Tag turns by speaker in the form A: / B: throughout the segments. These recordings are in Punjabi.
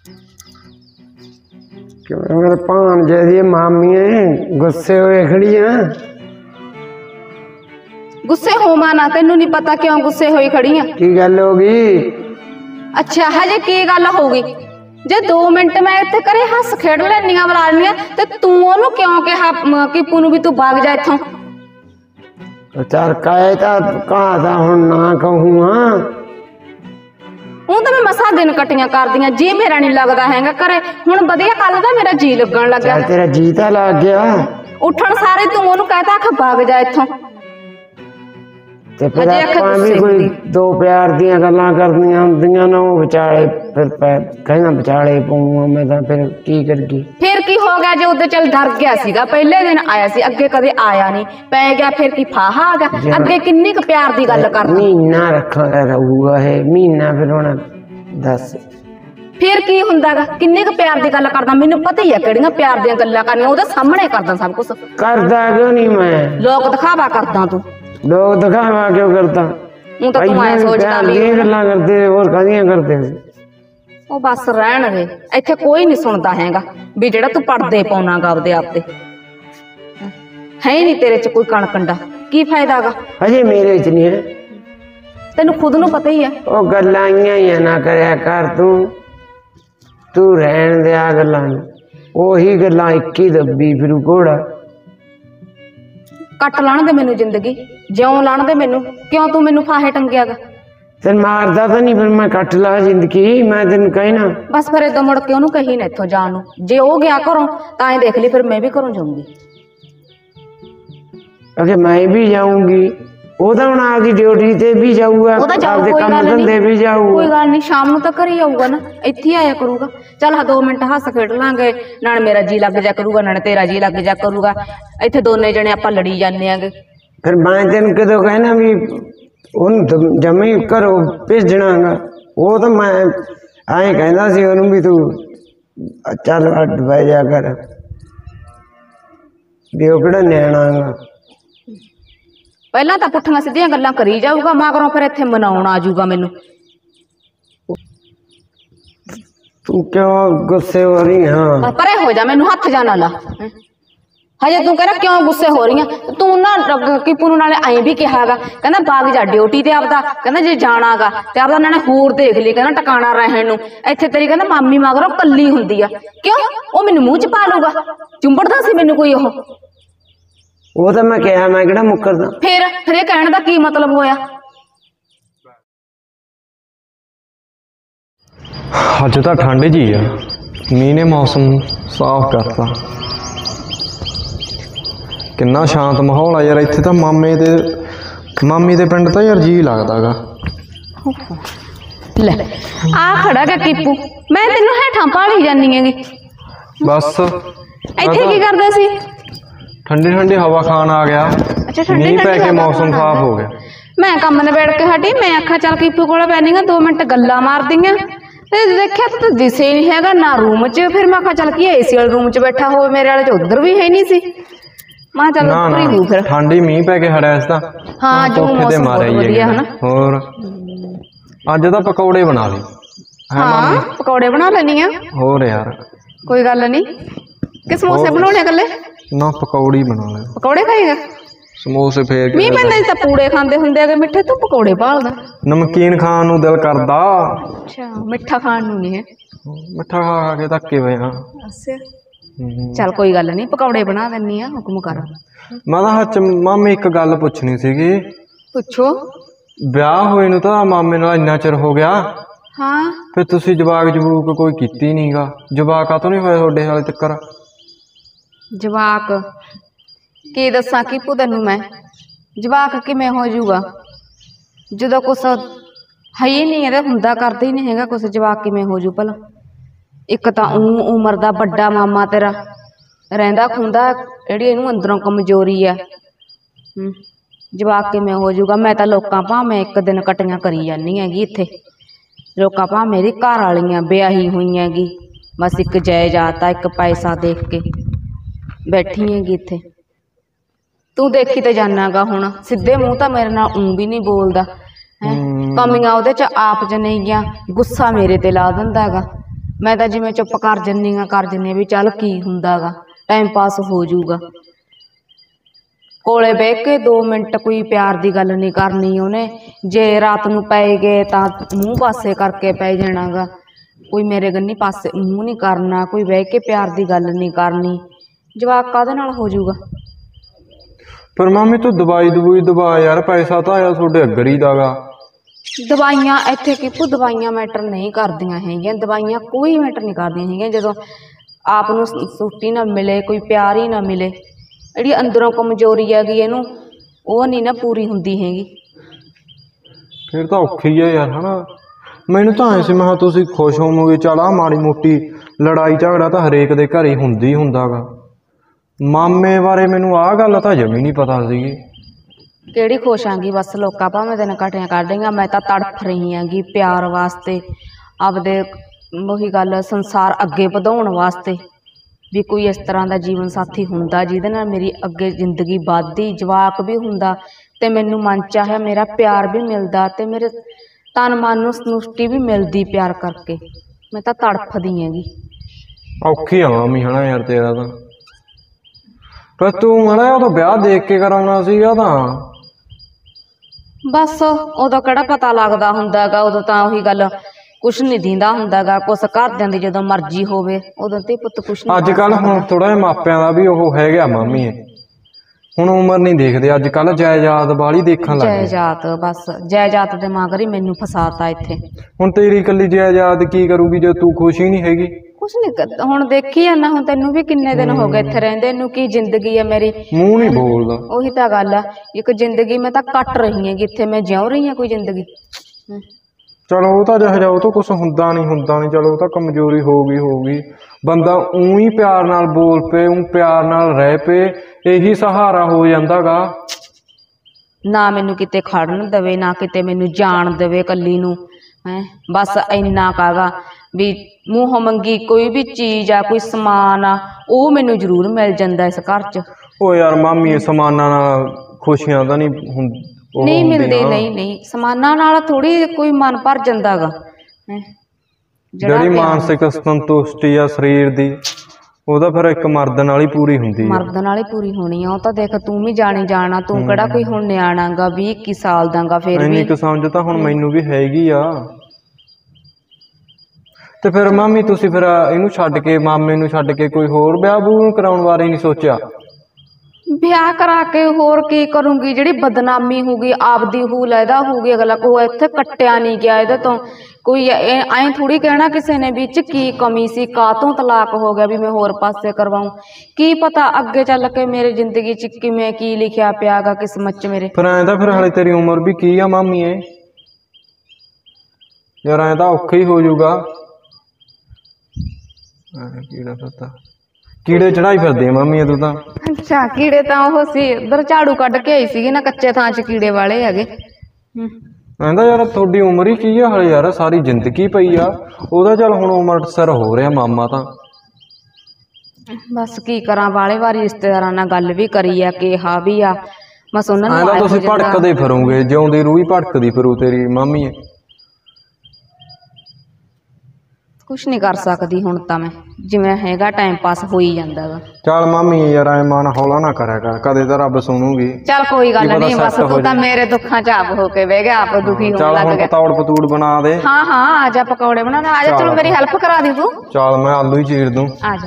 A: मेरे भांजे दी मामियां गुस्से होए खड़ियां।
B: गुस्से होवा ना, तेनू नहीं पता क्यों गुस्से होई खड़ी है?
A: की गल होगी?
B: अच्छा हजे की गल होगी? जे 2 मिनट मैं इत्थे करे हस खेड लैनियां बुला लैनियां ते तू ओनू क्यों कहा कीपू नू भी तू भाग जा इत्थों?
A: चल कहे कहा था हुण ना कहूँ।
B: हूं तो मैं मसा दिन कटियां कर दियां, जी मेरा नहीं लगता हैगा घरे। हुण वधिया कल दा मेरा जी लगन लग गया।
A: तेरा जी तो लग गया।
B: उठण सारे तू ओनू कहता आख भाग जा इत्थों।
A: ते फिर आपां भी कोई दो प्यार दियां गल्लां करनियां हुंदियां ना, वो विचाले फिर कहना विचाले पऊँ मैं तां फिर की करगी।
B: फिर की हो गया जे उधर चल डर गया सीगा, पहले दिन आया सी, अगे कदे आया नहीं, पै गया फिर की फाहा आ गया। अगे किन्नी क प्यार दी गल करदा।
A: महीना रखा रहूगा है महीना, फिर हुण दस
B: फिर की हुंदा गा? किन्नी क प्यार दी गल करदा? मैनू पता ही है किहड़ियां प्यार दियां गल्लां करनियां, ओहदे सामने करदा सब कुछ।
A: करदा क्यों नहीं मैं?
B: लोक दिखावा करदा तू।
A: लोग दिखावा क्यों करता?
B: हूं तो तू ऐ सोचदा भी
A: गल्लां करदे और कादियां करदे?
B: ओ बस रहण दे, इत्थे कोई नहीं सुनदा हैगा भी जेड़ा तू पड़दे पाउना गा आपदे आप ते। है नहीं तेरे च कोई कण कंडा, की फायदा गा?
A: अजे मेरे च नहीं है,
B: तेनू खुद नू पता ही है।
A: ओ गल्लां इयां ही ना करया कर तू रहन दे आ गल्लां। ओही गल्लां इक ही दब्बी फिरू घोड़ा।
B: कट लाण दे मैनू जिंदगी, ज्यों लाण दे मैनू। क्यों तू मैनू फाहे टंगिया गा?
A: तेन मारदा तो नहीं फिर मैं कट ला जिंदगी, मैं तेन कहना।
B: बस फिर इदा मुड़ के ओनू कही ना इत्थों जान नू। जे ओ गया घरों तां ही देख ली, फिर मैं भी घरों जाऊंगी।
A: अगे मैं भी जाऊंगी, ओदा हुण आपदी ड्यूटी ते भी जाऊगा, आपदे काम धंधे भी जाऊगा।
B: कोई गल नहीं, शाम नू तो घर ही आऊगा ना, इत्थे ही आया करूगा। चल हाँ 2 मिनट हस खेड लांगे, नाल मेरा जी लग जा करूगा, नाल तेरा जी लग जा करूगा। इत्थे दोने जने आपां लड़ी जाने आगे।
A: फिर मैं तेन कदों कहना भी उन जमी घरों भेजना गा? वो तो मैं ऐ कहना सी ओनू भी तू चल अड बह जा कर, भी वो किहड़ा न्याणा गा।
B: पहला तो पुट्ठियां सीधियां गल्लां करी जाऊगा, मगरों फिर इत्थे मनाउण आ जाऊगा मैनू।
A: तू क्यों गुस्से हो रही है?
B: परे हो जा, मैनू हथ जा ना ला। हजे तू कह क्यों गुस्से हो रही है? तू ना कीपू नू नाले ऐ भी कहा कहना बाग जा ड्यूटी ते आपदा, कहना जे जाना गा ते आपदा नाले होर देख ली, कहना टकाना रहण नू। इत्थे तेरी कहना मामी मगरों कल्ली हुंदी आ। क्यों ओ मैनू मूंह च पा लूगा? चुंबड़दा सी मैनू कोई ओह?
A: वो तो मैं कहा, मैं किहड़ा मुकरदा।
B: फिर कहण दा की मतलब होया?
C: अज तो ठंड जी आ, मीह ने मौसम साफ करता, किन्ना शांत माहौल आ यार। इत्थे तो मामी दे पिंड तो यार जी लगदा गा।
B: ले आ खड़ा गा कीपू, मैं तेनू हेठां भाली जानी हैगी।
C: बस
B: इत्थे की करदा सी?
C: ठंडी ठंडी हवा खान आ गया।
B: अच्छा ठंडी
C: मीह पै के
B: हवा
C: मौसम
B: खान आ
C: साफ
B: गया।
C: हो गया।
B: मैं काम निबेड़ के हटी, मैं आखा चल कीपू कोल बैठींगा 2 मिनट गल्लां मार दियां ते देखिया तो दिसे नहीं हैगा ना रूम च। फिर मैं आखा चल की एसी वाले रूम च बैठा हो, मेरे वाले च उधर भी है नहीं सी। मैं चल ऊपर ही हूं फिर।
C: ठंडी मीह पै के हड़िया इस
B: हाँ जो मौसम बहुत वधिया है ना।
C: होर अज तो पकौड़े बना ली।
B: हाँ पकौड़े बना लेनी आ।
C: होर यार
B: कोई गल नहीं, कि समोसे बनाने कल्ले?
C: ना पकौड़ी बना ले।
B: पकौड़े खाएगा?
C: समोसे फेर
B: मीह पैंदा तां पूड़े खांदे हुंदे आ मिठे, तू पकौड़े भालदा।
C: नमकीन खान नूं दिल करदा।
B: अच्छा मिठा खान नूं नहीं है?
C: मिठा खा के धक्के पे हाँ।
B: अच्छा चल कोई गल नहीं, पकौड़े बना देनी आ, हुक्म कर।
C: मैं तां हच मामी एक गल पुछनी सीगी।
B: पुछो।
C: ब्याह होए नूं तां मामे नाल इन्ना चिर हो गया,
B: हाँ
C: फिर तुसीं जवाक जवूक कोई कीती नहीं गा? जवाक कातों नहीं होया तुहाडे हाले तक्कर?
B: जवाक की दसा कीपू तैनू मैं, जवाक किवें हो जूगा जदों कुछ है ही नहीं है, हुंदा करदा ही नहीं हैगा कुछ। जवाक किवें हो जू भला? एक तां उमर दा बड़ा मामा तेरा रहिंदा खुंदा, जिहड़ी इहनूं अंदरों कमजोरी आ। जवाक किवें हो जूगा? मैं तां लोकां भावें एक दिन कटियां करी जानी हैगी इत्थे, लोकां भावें मेरी घर वालियां ब्याही हुई हैगी, बस एक जायदाद आ, एक पैसा देख के बैठी हैगी इत्थे। तू देखी तो जाना गा हुण, सीधे मूँह तो मेरे नाल ऊं भी नहीं बोलदा है, कमियां ओहदे च आप च नहीं गया, गुस्सा मेरे ते ला दिंदा गा। ਮੈਂ ਤਾਂ ਜਿਵੇਂ ਚੁੱਪ ਕਰ ਜੰਨੀ ਆ ਵੀ ਚੱਲ ਕੀ ਹੁੰਦਾਗਾ, ਟਾਈਮ ਪਾਸ ਹੋ ਜਾਊਗਾ। ਕੋਲੇ ਬਹਿ ਕੇ 2 ਮਿੰਟ ਕੋਈ ਪਿਆਰ ਦੀ ਗੱਲ ਨਹੀਂ ਕਰਨੀ ਉਹਨੇ। ਜੇ ਰਾਤ ਨੂੰ ਪੈ ਗਏ ਤਾਂ ਮੂੰਹ ਪਾਸੇ ਕਰਕੇ ਪੈ ਜਾਣਾਗਾ, ਕੋਈ ਮੇਰੇ ਗੰਨੀ ਪਾਸੇ ਮੂੰਹ ਨਹੀਂ ਕਰਨਾ, ਕੋਈ ਬਹਿ ਕੇ ਪਿਆਰ ਦੀ ਗੱਲ ਨਹੀਂ ਕਰਨੀ। ਜਵਾਕ ਕਾਹਦੇ ਨਾਲ ਹੋ ਜਾਊਗਾ?
C: ਪਰ ਮਾਮੀ ਤੂੰ ਦਵਾਈ ਦਵੂਈ ਦਵਾ ਯਾਰ, ਪੈਸਾ ਤਾਂ ਆਇਆ ਤੁਹਾਡੇ ਅੱਗਰੀ ਦਾਗਾ।
B: ਦਵਾਈਆਂ ਇੱਥੇ ਕਿਪੂ ਦਵਾਈਆਂ ਮੈਟਰ ਨਹੀਂ ਕਰਦੀਆਂ ਹੈਗੀਆਂ, ਦਵਾਈਆਂ ਕੋਈ ਮੈਟਰ ਨਹੀਂ ਕਰਦੀਆਂ ਹੈਗੀਆਂ। ਜਦੋਂ ਆਪ ਨੂੰ ਛੁੱਟੀ ਨਾ ਮਿਲੇ, ਕੋਈ ਪਿਆਰ ਹੀ ਨਾ ਮਿਲੇ, ਜਿਹੜੀ ਅੰਦਰੋਂ ਕਮਜ਼ੋਰੀ ਹੈਗੀ ਇਹਨੂੰ ਉਹ ਨਹੀਂ ਨਾ ਪੂਰੀ ਹੁੰਦੀ ਹੈਗੀ।
C: ਫਿਰ ਤਾਂ ਔਖੀ ਆ ਯਾਰ ਹਨਾ। ਮੈਨੂੰ ਤਾਂ ਐ ਸੀ ਮੈਂ ਕਿਹਾ ਤੁਸੀਂ ਖੁਸ਼ ਹੋਵੋਗੇ, ਚੱਲ ਆ ਮਾੜੀ ਮੋਟੀ ਲੜਾਈ ਝਗੜਾ ਤਾਂ ਹਰੇਕ ਦੇ ਘਰ ਹੀ ਹੁੰਦੀ ਹੁੰਦਾਗਾ। ਮਾਮੇ ਬਾਰੇ ਮੈਨੂੰ ਆਹ ਗੱਲ ਤਾਂ ਜਮੀ ਨਹੀਂ ਪਤਾ ਸੀਗੀ।
B: ਕਿਹੜੀ ਖੁਸ਼ ਆਂਗੀ, ਬਸ ਲੋਕਾਂ ਭਾਵੇਂ ਦਿਨ ਘਟੀਆਂ ਕੱਢ ਰਹੀਆਂ, ਮੈਂ ਤਾਂ ਤੜਫ ਰਹੀ ਆਂਗੀ ਪਿਆਰ ਵਾਸਤੇ, ਆਪਦੇ ਉਹੀ ਗੱਲ ਸੰਸਾਰ ਅੱਗੇ ਵਧਾਉਣ ਵਾਸਤੇ, ਵੀ ਕੋਈ ਇਸ ਤਰ੍ਹਾਂ ਦਾ ਜੀਵਨ ਸਾਥੀ ਹੁੰਦਾ ਜਿਹਦੇ ਨਾਲ ਮੇਰੀ ਅੱਗੇ ਜ਼ਿੰਦਗੀ ਵੱਧਦੀ, ਜਵਾਕ ਵੀ ਹੁੰਦਾ ਤੇ ਮੈਨੂੰ ਮਨ ਚਾਹਿਆ ਮੇਰਾ ਪਿਆਰ ਵੀ ਮਿਲਦਾ ਤੇ ਮੇਰੇ ਤਨ ਮਨ ਨੂੰ ਸੰਤੁਸ਼ਟੀ ਵੀ ਮਿਲਦੀ ਪਿਆਰ ਕਰਕੇ। ਮੈਂ ਤਾਂ ਤੜਫਦੀ ਹੈਗੀ।
C: ਔਖੀ ਆ ਮਾਮੀ ਹਨਾ ਯਾਰ ਤੇਰਾ ਤਾਂ। ਪਰ ਤੂੰ ਹਨਾ ਉਹ ਤਾਂ ਵਿਆਹ ਦੇਖ ਕੇ ਕਰਾਉਣਾ ਸੀਗਾ ਤਾਂ।
B: ਬਸ ਉਦੋਂ ਕਿਹੜਾ ਪਤਾ ਲੱਗਦਾ ਹੁੰਦਾਗਾ, ਉਦੋਂ ਤਾਂ ਉਹੀ ਗੱਲ ਕੁਛ ਨਹੀਂ ਦਿੰਦਾ ਹੁੰਦਾਗਾ, ਕੁਛ ਘਰਦਿਆਂ ਦੀ ਜਦੋਂ ਮਰਜ਼ੀ ਹੋਵੇ ਉਦੋਂ ਤੇ ਪੁੱਤ ਕੁਛ ਨਹੀਂ।
C: ਅੱਜ ਕੱਲ ਹੁਣ ਥੋੜਾ ਜਿਹਾ ਮਾਪਿਆਂ ਦਾ ਵੀ ਉਹ ਹੈਗਾ ਮਾਮੀ, ਹੁਣ ਉਮਰ ਨਹੀਂ ਦੇਖਦੇ ਅੱਜ ਕੱਲ, ਜਾਇਦਾਦ ਵਾਲੀ ਦੇਖਣ ਲੱਗ ਗਏ।
B: ਜਾਇਦਾਦ, ਬਸ ਜਾਇਦਾਦ ਦੇ ਮਗਰ ਹੀ ਮੈਨੂੰ ਫਸਾਤਾ ਇੱਥੇ।
C: ਹੁਣ ਤੇਰੀ ਇਕੱਲੀ ਜਾਇਦਾਦ ਕੀ ਕਰੂਗੀ ਜੇ ਤੂੰ ਖੁਸ਼ ਹੀ ਨਹੀਂ ਹੈਗੀ?
B: ਕੁਛ ਨਹੀਂ ਕਰਦਾ, ਹੁਣ ਦੇਖੀ ਜਾਂਦਾ, ਹੁਣ ਤੈਨੂੰ ਵੀ ਕਿੰਨੇ ਦਿਨ ਹੋ ਗਏ ਇੱਥੇ ਰਹਿੰਦੇ ਨੂੰ, ਕੀ ਜ਼ਿੰਦਗੀ ਹੈ ਮੇਰੀ,
C: ਮੂੰਹ ਨਹੀਂ ਬੋਲਦਾ।
B: ਉਹੀ ਤਾਂ ਗੱਲ ਆ, ਇੱਕ ਜ਼ਿੰਦਗੀ ਮੈਂ ਤਾਂ ਕੱਟ ਰਹੀ ਹੈਗੀ ਇੱਥੇ, ਮੈਂ ਜਿਉ ਰਹੀ ਹਾਂ ਕੋਈ ਜ਼ਿੰਦਗੀ।
C: ਚਲੋ ਉਹ ਤਾਂ ਜਿਹੋ ਜਿਹਾ ਉਹ ਤੋਂ ਕੁਛ ਹੁੰਦਾ ਨਹੀਂ, ਚਲੋ ਉਹ ਤਾਂ ਕਮਜ਼ੋਰੀ ਹੋ ਗਈ। ਬੰਦਾ ਊਂ ਹੀ ਪਿਆਰ ਨਾਲ ਬੋਲ ਪਏ, ਊਂ ਪਿਆਰ ਨਾਲ ਰਹਿ ਪਏ, ਇਹੀ ਸਹਾਰਾ ਹੋ ਜਾਂਦਾਗਾ।
B: ਨਾ ਮੈਨੂੰ ਕਿਤੇ ਖੜਨ ਦੇਵੇ, ਨਾ ਕਿਤੇ ਮੈਨੂੰ ਜਾਣ ਦੇਵੇ ਇਕੱਲੀ ਨੂੰ, ਹੈ ਬਸ ਇੰਨਾ ਕਾਗਾ ਵੀ ਮੂੰਹੋਂ ਮੰਗੀ ਕੋਈ ਵੀ ਚੀਜ਼ ਆ, ਕੋਈ ਸਮਾਨ ਆ, ਉਹ ਮੈਨੂੰ ਜ਼ਰੂਰ ਮਿਲ ਜਾਂਦਾ ਇਸ ਘਰ 'ਚ।
C: ਉਹ ਯਾਰ ਮਾਮੀ ਸਮਾਨਾਂ ਨਾਲ ਖੁਸ਼ੀਆਂ ਤਾਂ
B: ਨਹੀਂ ਮਿਲਦੀ, ਨਹੀਂ ਸਮਾਨਾਂ ਨਾਲ ਥੋੜੀ ਕੋਈ ਮਨ ਭਰ ਜਾਂਦਾਗਾ।
C: ਜਿਹੜੀ ਮਾਨਸਿਕ ਸੰਤੁਸ਼ਟੀ ਆ ਸਰੀਰ ਦੀ, ਉਹ ਤਾਂ ਫਿਰ ਇੱਕ ਮਰਦ ਨਾਲ ਹੀ ਪੂਰੀ ਹੁੰਦੀ ਆ।
B: ਮਰਦ ਨਾਲ ਹੀ ਪੂਰੀ ਹੋਣੀ ਆ, ਉਹ ਤਾਂ ਦੇਖ ਤੂੰ ਵੀ ਜਾਣਾ, ਤੂੰ ਕਿਹੜਾ ਕੋਈ ਹੁਣ ਨਿਆਣਾਗਾ 20-21 ਸਾਲ ਦਾਗਾ, ਫਿਰ ਵੀ
C: ਇੰਨੀ ਕੁ ਸਮਝ ਤਾਂ ਹੁਣ ਮੈਨੂੰ ਵੀ ਹੈਗੀ ਆ। ਤੇ ਫਿਰ ਮਾਮੀ ਤੁਸੀਂ ਫਿਰ ਇਹਨੂੰ ਛੱਡ ਕੇ, ਮਾਮੇ ਨੂੰ ਛੱਡ ਕੇ ਕੋਈ ਹੋਰ ਵਿਆਹ ਵੂਹ ਕਰਾਉਣ ਬਾਰੇ ਨਹੀਂ ਸੋਚਿਆ?
B: ਵਿਆਹ ਕਰਾ ਕੇ ਹੋਰ ਕੀ ਕਰੂੰਗੀ, ਜਿਹੜੀ ਬਦਨਾਮੀ ਹੋਊਗੀ ਆਪਦੀ ਲੈਦਾ ਹੋਊਗੀ, ਅਗਲਾ ਕੋ ਇੱਥੇ ਕੱਟਿਆ ਨਹੀਂ ਗਿਆ ਇਹਦੇ ਤੋਂ, ਕੋਈ ਐਂ ਥੋੜੀ ਕਹਿਣਾ ਕਿਸੇ ਨੇ ਵਿੱਚ ਕੀ ਕਮੀ ਸੀ, ਕਾਹਤੋਂ ਤਲਾਕ ਹੋ ਗਿਆ ਵੀ ਮੈਂ ਹੋਰ ਪਾਸੇ ਕਰਵਾਉਂ। ਕੀ ਪਤਾ ਅੱਗੇ ਚੱਲ ਕੇ ਮੇਰੀ ਜ਼ਿੰਦਗੀ 'ਚ ਕਿਵੇਂ ਕੀ ਲਿਖਿਆ ਪਿਆਗਾ ਕਿਸਮਤ 'ਚ ਮੇਰੇ।
C: ਫਿਰ ਐਂ ਤਾਂ ਫਿਰ ਹਾਲੇ ਤੇਰੀ ਉਮਰ ਵੀ ਕੀ ਆ ਮਾਮੀ ਏ ਯਾਰ, ਐਂ ਤਾਂ ਔਖਾ ਹੀ ਹੋ ਜਾਊਗਾ। ਕੀੜੇ ਚੜਾਈ ਫਿਰਦੇ ਮਾਮੀ ਤੂੰ ਤਾਂ।
B: ਅੱਛਾ ਕੀੜੇ ਤਾਂ ਉਹ ਸੀ, ਉਧਰ ਝਾੜੂ ਕੱਢ ਕੇ ਆਈ ਸੀਗੀ ਨਾ, ਕੱਚੇ ਥਾਂ 'ਚ ਕੀੜੇ ਵਾਲੇ ਹੈਗੇ।
C: ਕਹਿੰਦਾ ਯਾਰ ਤੁਹਾਡੀ ਉਮਰ ਹੀ ਕੀ ਆ ਹਾਲੇ ਯਾਰ, ਸਾਰੀ ਜ਼ਿੰਦਗੀ ਪਈ ਆ। ਉਹਦਾ ਚੱਲ ਹੁਣ ਉਮਰ ਸਿਰ ਹੋ ਰਿਹਾ ਮਾਮਾ ਤਾਂ।
B: ਬਸ ਕੀ ਕਰਾਂ, ਵਾਲੇ ਵਾਰੀ ਰਿਸ਼ਤੇਦਾਰਾਂ ਨਾਲ ਗੱਲ ਵੀ ਕਰੀ ਆ, ਕਿਹਾ ਵੀ ਆ, ਬਸ ਉਹਨਾਂ ਨੂੰ
C: ਤੁਸੀਂ ਭਟਕਦੇ ਫਿਰੋਗੇ, ਜਿਉਂਦੀ ਰੂਹ ਹੀ ਭਟਕਦੀ ਫਿਰੂ ਤੇਰੀ ਮਾਮੀ।
B: ਕੁਛ ਨਹੀਂ ਕਰ ਸਕਦੀ ਹੁਣ ਤਾਂ ਮੈਂ, ਜਿਵੇਂ ਹੈਗਾ ਟਾਈਮ ਪਾਸ ਹੋਈ ਜਾਂਦਾ ਵਾ।
C: ਚੱਲ ਮਾਮੀ ਯਾਰ ਐ ਮਨ ਹੌਲਾ ਨਾ ਕਰਿਆ ਕਰ, ਕਦੇ ਤਾਂ ਰੱਬ ਸੁਣੂਗੀ।
B: ਚੱਲ ਕੋਈ ਗੱਲ ਨਹੀਂ, ਬਸ ਤੂੰ ਤਾਂ ਮੇਰੇ ਦੁੱਖਾਂ 'ਚ ਆਪ ਹੋ ਕੇ ਬਹਿ ਗਿਆ, ਆਪ ਦੁਖੀ ਹੋਣ ਲੱਗ ਗਿਆ।
C: ਪਤੌੜ ਪਤੂੜ ਬਣਾ ਦੇ।
B: ਹਾਂ ਆ ਜਾ, ਪਕੌੜੇ ਬਣਾਉਣਾ ਆ ਜਾ, ਚਲੋ ਮੇਰੀ ਹੈਲਪ ਕਰਾ ਦੀ ਤੂੰ।
C: ਚੱਲ ਮੈਂ ਆਲੂ ਹੀ ਚੀਰ ਦੂੰ।
B: ਆ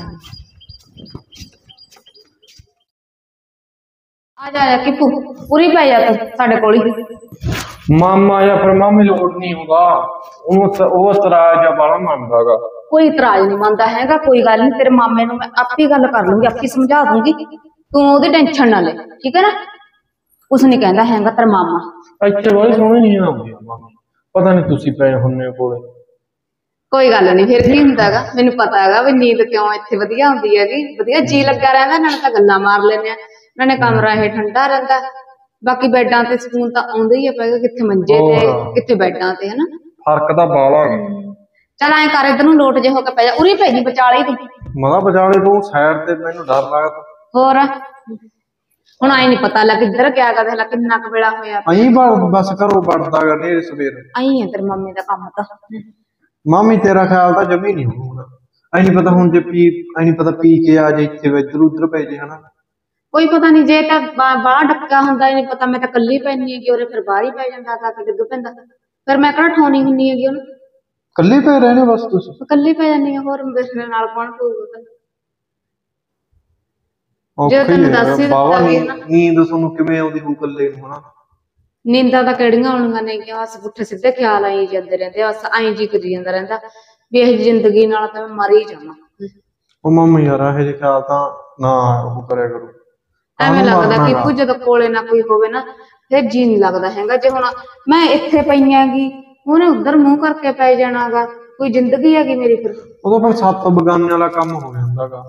B: ਜਾ ਕਿਪੂ, ਪੂਰੀ ਪੈ ਜਾ ਤੂੰ ਸਾਡੇ ਕੋਲ ਹੀ।
C: ਮਾਮਾ ਜਾਂ ਫਿਰ ਮਾਮੀ ਲੋੜ ਨਹੀਂ ਹੁੰਦਾ, ਉਹ ਇਤਰਾਜ਼ ਜਾਂ ਬਾਲਾ ਮੰਨਦਾਗਾ।
B: ਕੋਈ ਇਤਰਾਜ਼ ਨਹੀਂ ਮੰਨਦਾ ਹੈਗਾ, ਕੋਈ ਗੱਲ ਨਹੀਂ, ਤੇਰੇ ਮਾਮੇ ਨੂੰ ਮੈਂ ਆਪੇ ਗੱਲ ਕਰ ਲੂੰਗੀ, ਆਪੇ ਸਮਝਾ ਦੂੰਗੀ, ਤੂੰ ਉਹਦੀ ਟੈਨਸ਼ਨ ਨਾ ਲੈ, ਠੀਕ ਹੈ ਨਾ। ਕੁਛ ਨਹੀਂ ਕਹਿੰਦਾ ਹੈਗਾ ਤੇਰਾ ਮਾਮਾ।
C: ਇੱਥੇ ਬੜੀ ਸੋਹਣੀ ਨੀਂਦ ਆਉਂਦੀ ਆ ਮਾਮੀ, ਪਤਾ ਨਹੀਂ ਤੁਸੀਂ ਪਏ ਹੁੰਨੇ ਕੋਲੇ।
B: ਕੋਈ ਗੱਲ ਨਹੀਂ, ਫਿਰ ਕੀ ਹੁੰਦਾ ਹੈਗਾ, ਮੈਨੂੰ ਪਤਾ ਹੈਗਾ ਵੀ ਨੀਂਦ ਕਿਉਂ ਇੱਥੇ ਵਧੀਆ ਹੁੰਦੀ ਹੈਗੀ, ਵਧੀਆ ਜੀ ਲੱਗਾ ਰਹਿੰਦਾ, ਨਾਲੇ ਤਾਂ ਗੱਲਾਂ ਮਾਰ ਲੈਂਦੇ ਆ, ਨਾਲੇ ਕਮਰਾ ਇਹ ਠੰਡਾ ਰਹਿੰਦਾ। ਬਾਕੀ ਬੈਡਾਂ ਤੇ ਸਕੂਨ ਤਾਂ ਆਉਂਦਾ ਹੀ ਆ, ਪਏਗਾ ਕਿੱਥੇ ਮੰਜੇ ਤੇ ਕਿੱਥੇ ਬੈਡਾਂ ਤੇ, ਹਨਾ
C: ਫਰਕ ਤਾਂ ਬਾਲਾ।
B: ਚੱਲ ਐਂ ਕਰ, ਇੱਧਰ ਨੂੰ ਲੋਟ ਜੇ ਹੋ ਕੇ ਪੈ ਜਾ, ਉਰੀ ਪੈ ਜੀ ਵਿਚਾਲੇ ਤੂੰ।
C: ਮਗਾ ਵਿਚਾਲੇ ਤੂੰ ਸਾਈਡ ਤੇ, ਮੈਨੂੰ ਡਰ ਲੱਗਦਾ।
B: ਹੋਰ ਹੁਣ ਆਈ ਨਹੀਂ ਪਤਾ ਲੱਗ ਕਿੱਧਰ ਗਿਆ ਗਾ, ਦੇਖ ਲੈ ਕਿੰਨਾ ਕੁ ਵੇਲਾ ਹੋਇਆ।
C: ਅਹੀਂ ਬਸ ਘਰੋਂ ਵੜਦਾ ਗਾ ਨੇਰੇ ਸਵੇਰ।
B: ਆਈ ਆ ਤੇਰੇ ਮੰਮੀ ਦਾ ਕੰਮ ਤਾਂ,
C: ਮਾਮੀ ਤੇਰਾ ਖਿਆਲ ਤਾਂ ਜਮੀ ਨਹੀਂ ਹੋਣਾ। ਐ ਨਹੀਂ ਪਤਾ ਹੁਣ ਜੇ ਐ ਨਹੀਂ ਪਤਾ ਪੀ ਕੇ ਆ ਜੇ ਇੱਥੇ ਇੱਧਰ ਉੱਧਰ ਪੈ ਜੇ ਹਨਾ।
B: ਕੋਈ ਪਤਾ ਨਹੀਂ ਜੇ ਤਾਂ ਬਾਹਰ ਡੱਕਾ ਹੁੰਦਾ ਨਹੀਂ ਪਤਾ, ਮੈਂ ਤਾਂ ਕੱਲੀ ਪੈਣੀ ਹੈਗੀ ਉਹਦੇ, ਫਿਰ ਬਾਹਰ ਹੀ ਪੈ ਜਾਂਦਾ ਤਾਂ ਕਿ ਡਿੱਗ ਪੈਂਦਾ, ਫਿਰ ਮੈਂ ਕਿਹੜਾ ਠਾਉਣੀ ਹੁੰਨੀ ਹੈਗੀ ਉਹਨੂੰ।
C: ਕੱਲੀ ਪੈ ਰਹੇ ਨੇ ਬਸ ਤੁਸੀਂ?
B: ਕੱਲੀ ਪੈ ਜਾਂਦੀ ਹਾਂ, ਹੋਰ ਮੇਰੇ ਨਾਲ ਕੌਣ ਪਊਗਾ। ਜੇ
C: ਔਖੀ
B: ਤੈਨੂੰ
C: ਹੈ
B: ਦੱਸ ਹੀ
C: ਬਾਵਾ।
B: ਦਿੱਤਾ ਵੀ ਨਾ,
C: ਨੀਂਦ ਤੁਹਾਨੂੰ ਕਿਵੇਂ ਆਉਂਦੀ ਹੋਊ ਕੱਲੇ ਨੂੰ ਹਨਾ?
B: ਨੀਂਦਾਂ ਤਾਂ ਕਿਹੜੀਆਂ ਆਉਣੀਆਂ ਨੇ ਕਿ ਬਸ ਪੁੱਠੇ ਸਿੱਧੇ ਖਿਆਲ ਆਈ ਜਾਂਦੇ ਰਹਿੰਦੇ, ਬਸ ਐਂ ਜੀ ਕਰੀ ਜਾਂਦਾ ਰਹਿੰਦਾ ਵੀ ਇਹ ਜ਼ਿੰਦਗੀ ਨਾਲ ਤਾਂ ਮੈਂ ਮਰ ਹੀ ਜਾਵਾਂ।
C: ਉਹ ਮੰਮੀ ਯਾਰ ਇਹੋ ਜਿਹੇ ਖਿਆਲ ਤਾਂ ਨਾ ਉਹ ਕਰਿਆ ਕਰੋ।
B: ਐਵੇਂ ਲੱਗਦਾ ਕਿ ਕੁਝ ਜਦੋਂ ਕੋਲੇ ਨਾ ਕੋਈ ਹੋਵੇ ਨਾ ਫਿਰ ਜੀ ਨਹੀਂ ਲੱਗਦਾ ਹੈਗਾ। ਜੇ ਹੁਣ ਮੈਂ ਇੱਥੇ ਪਈ ਆਂਗੀ, ਉਹਨੇ ਉੱਧਰ ਮੂੰਹ ਕਰਕੇ ਪੈ ਜਾਣਾਗਾ, ਕੋਈ ਜ਼ਿੰਦਗੀ ਹੈਗੀ ਮੇਰੀ ਫਿਰ?
C: ਉਦੋਂ ਫਿਰ ਸੱਤ ਬਗਾਨੇ ਵਾਲਾ ਕੰਮ ਹੋ ਜਾਂਦਾਗਾ।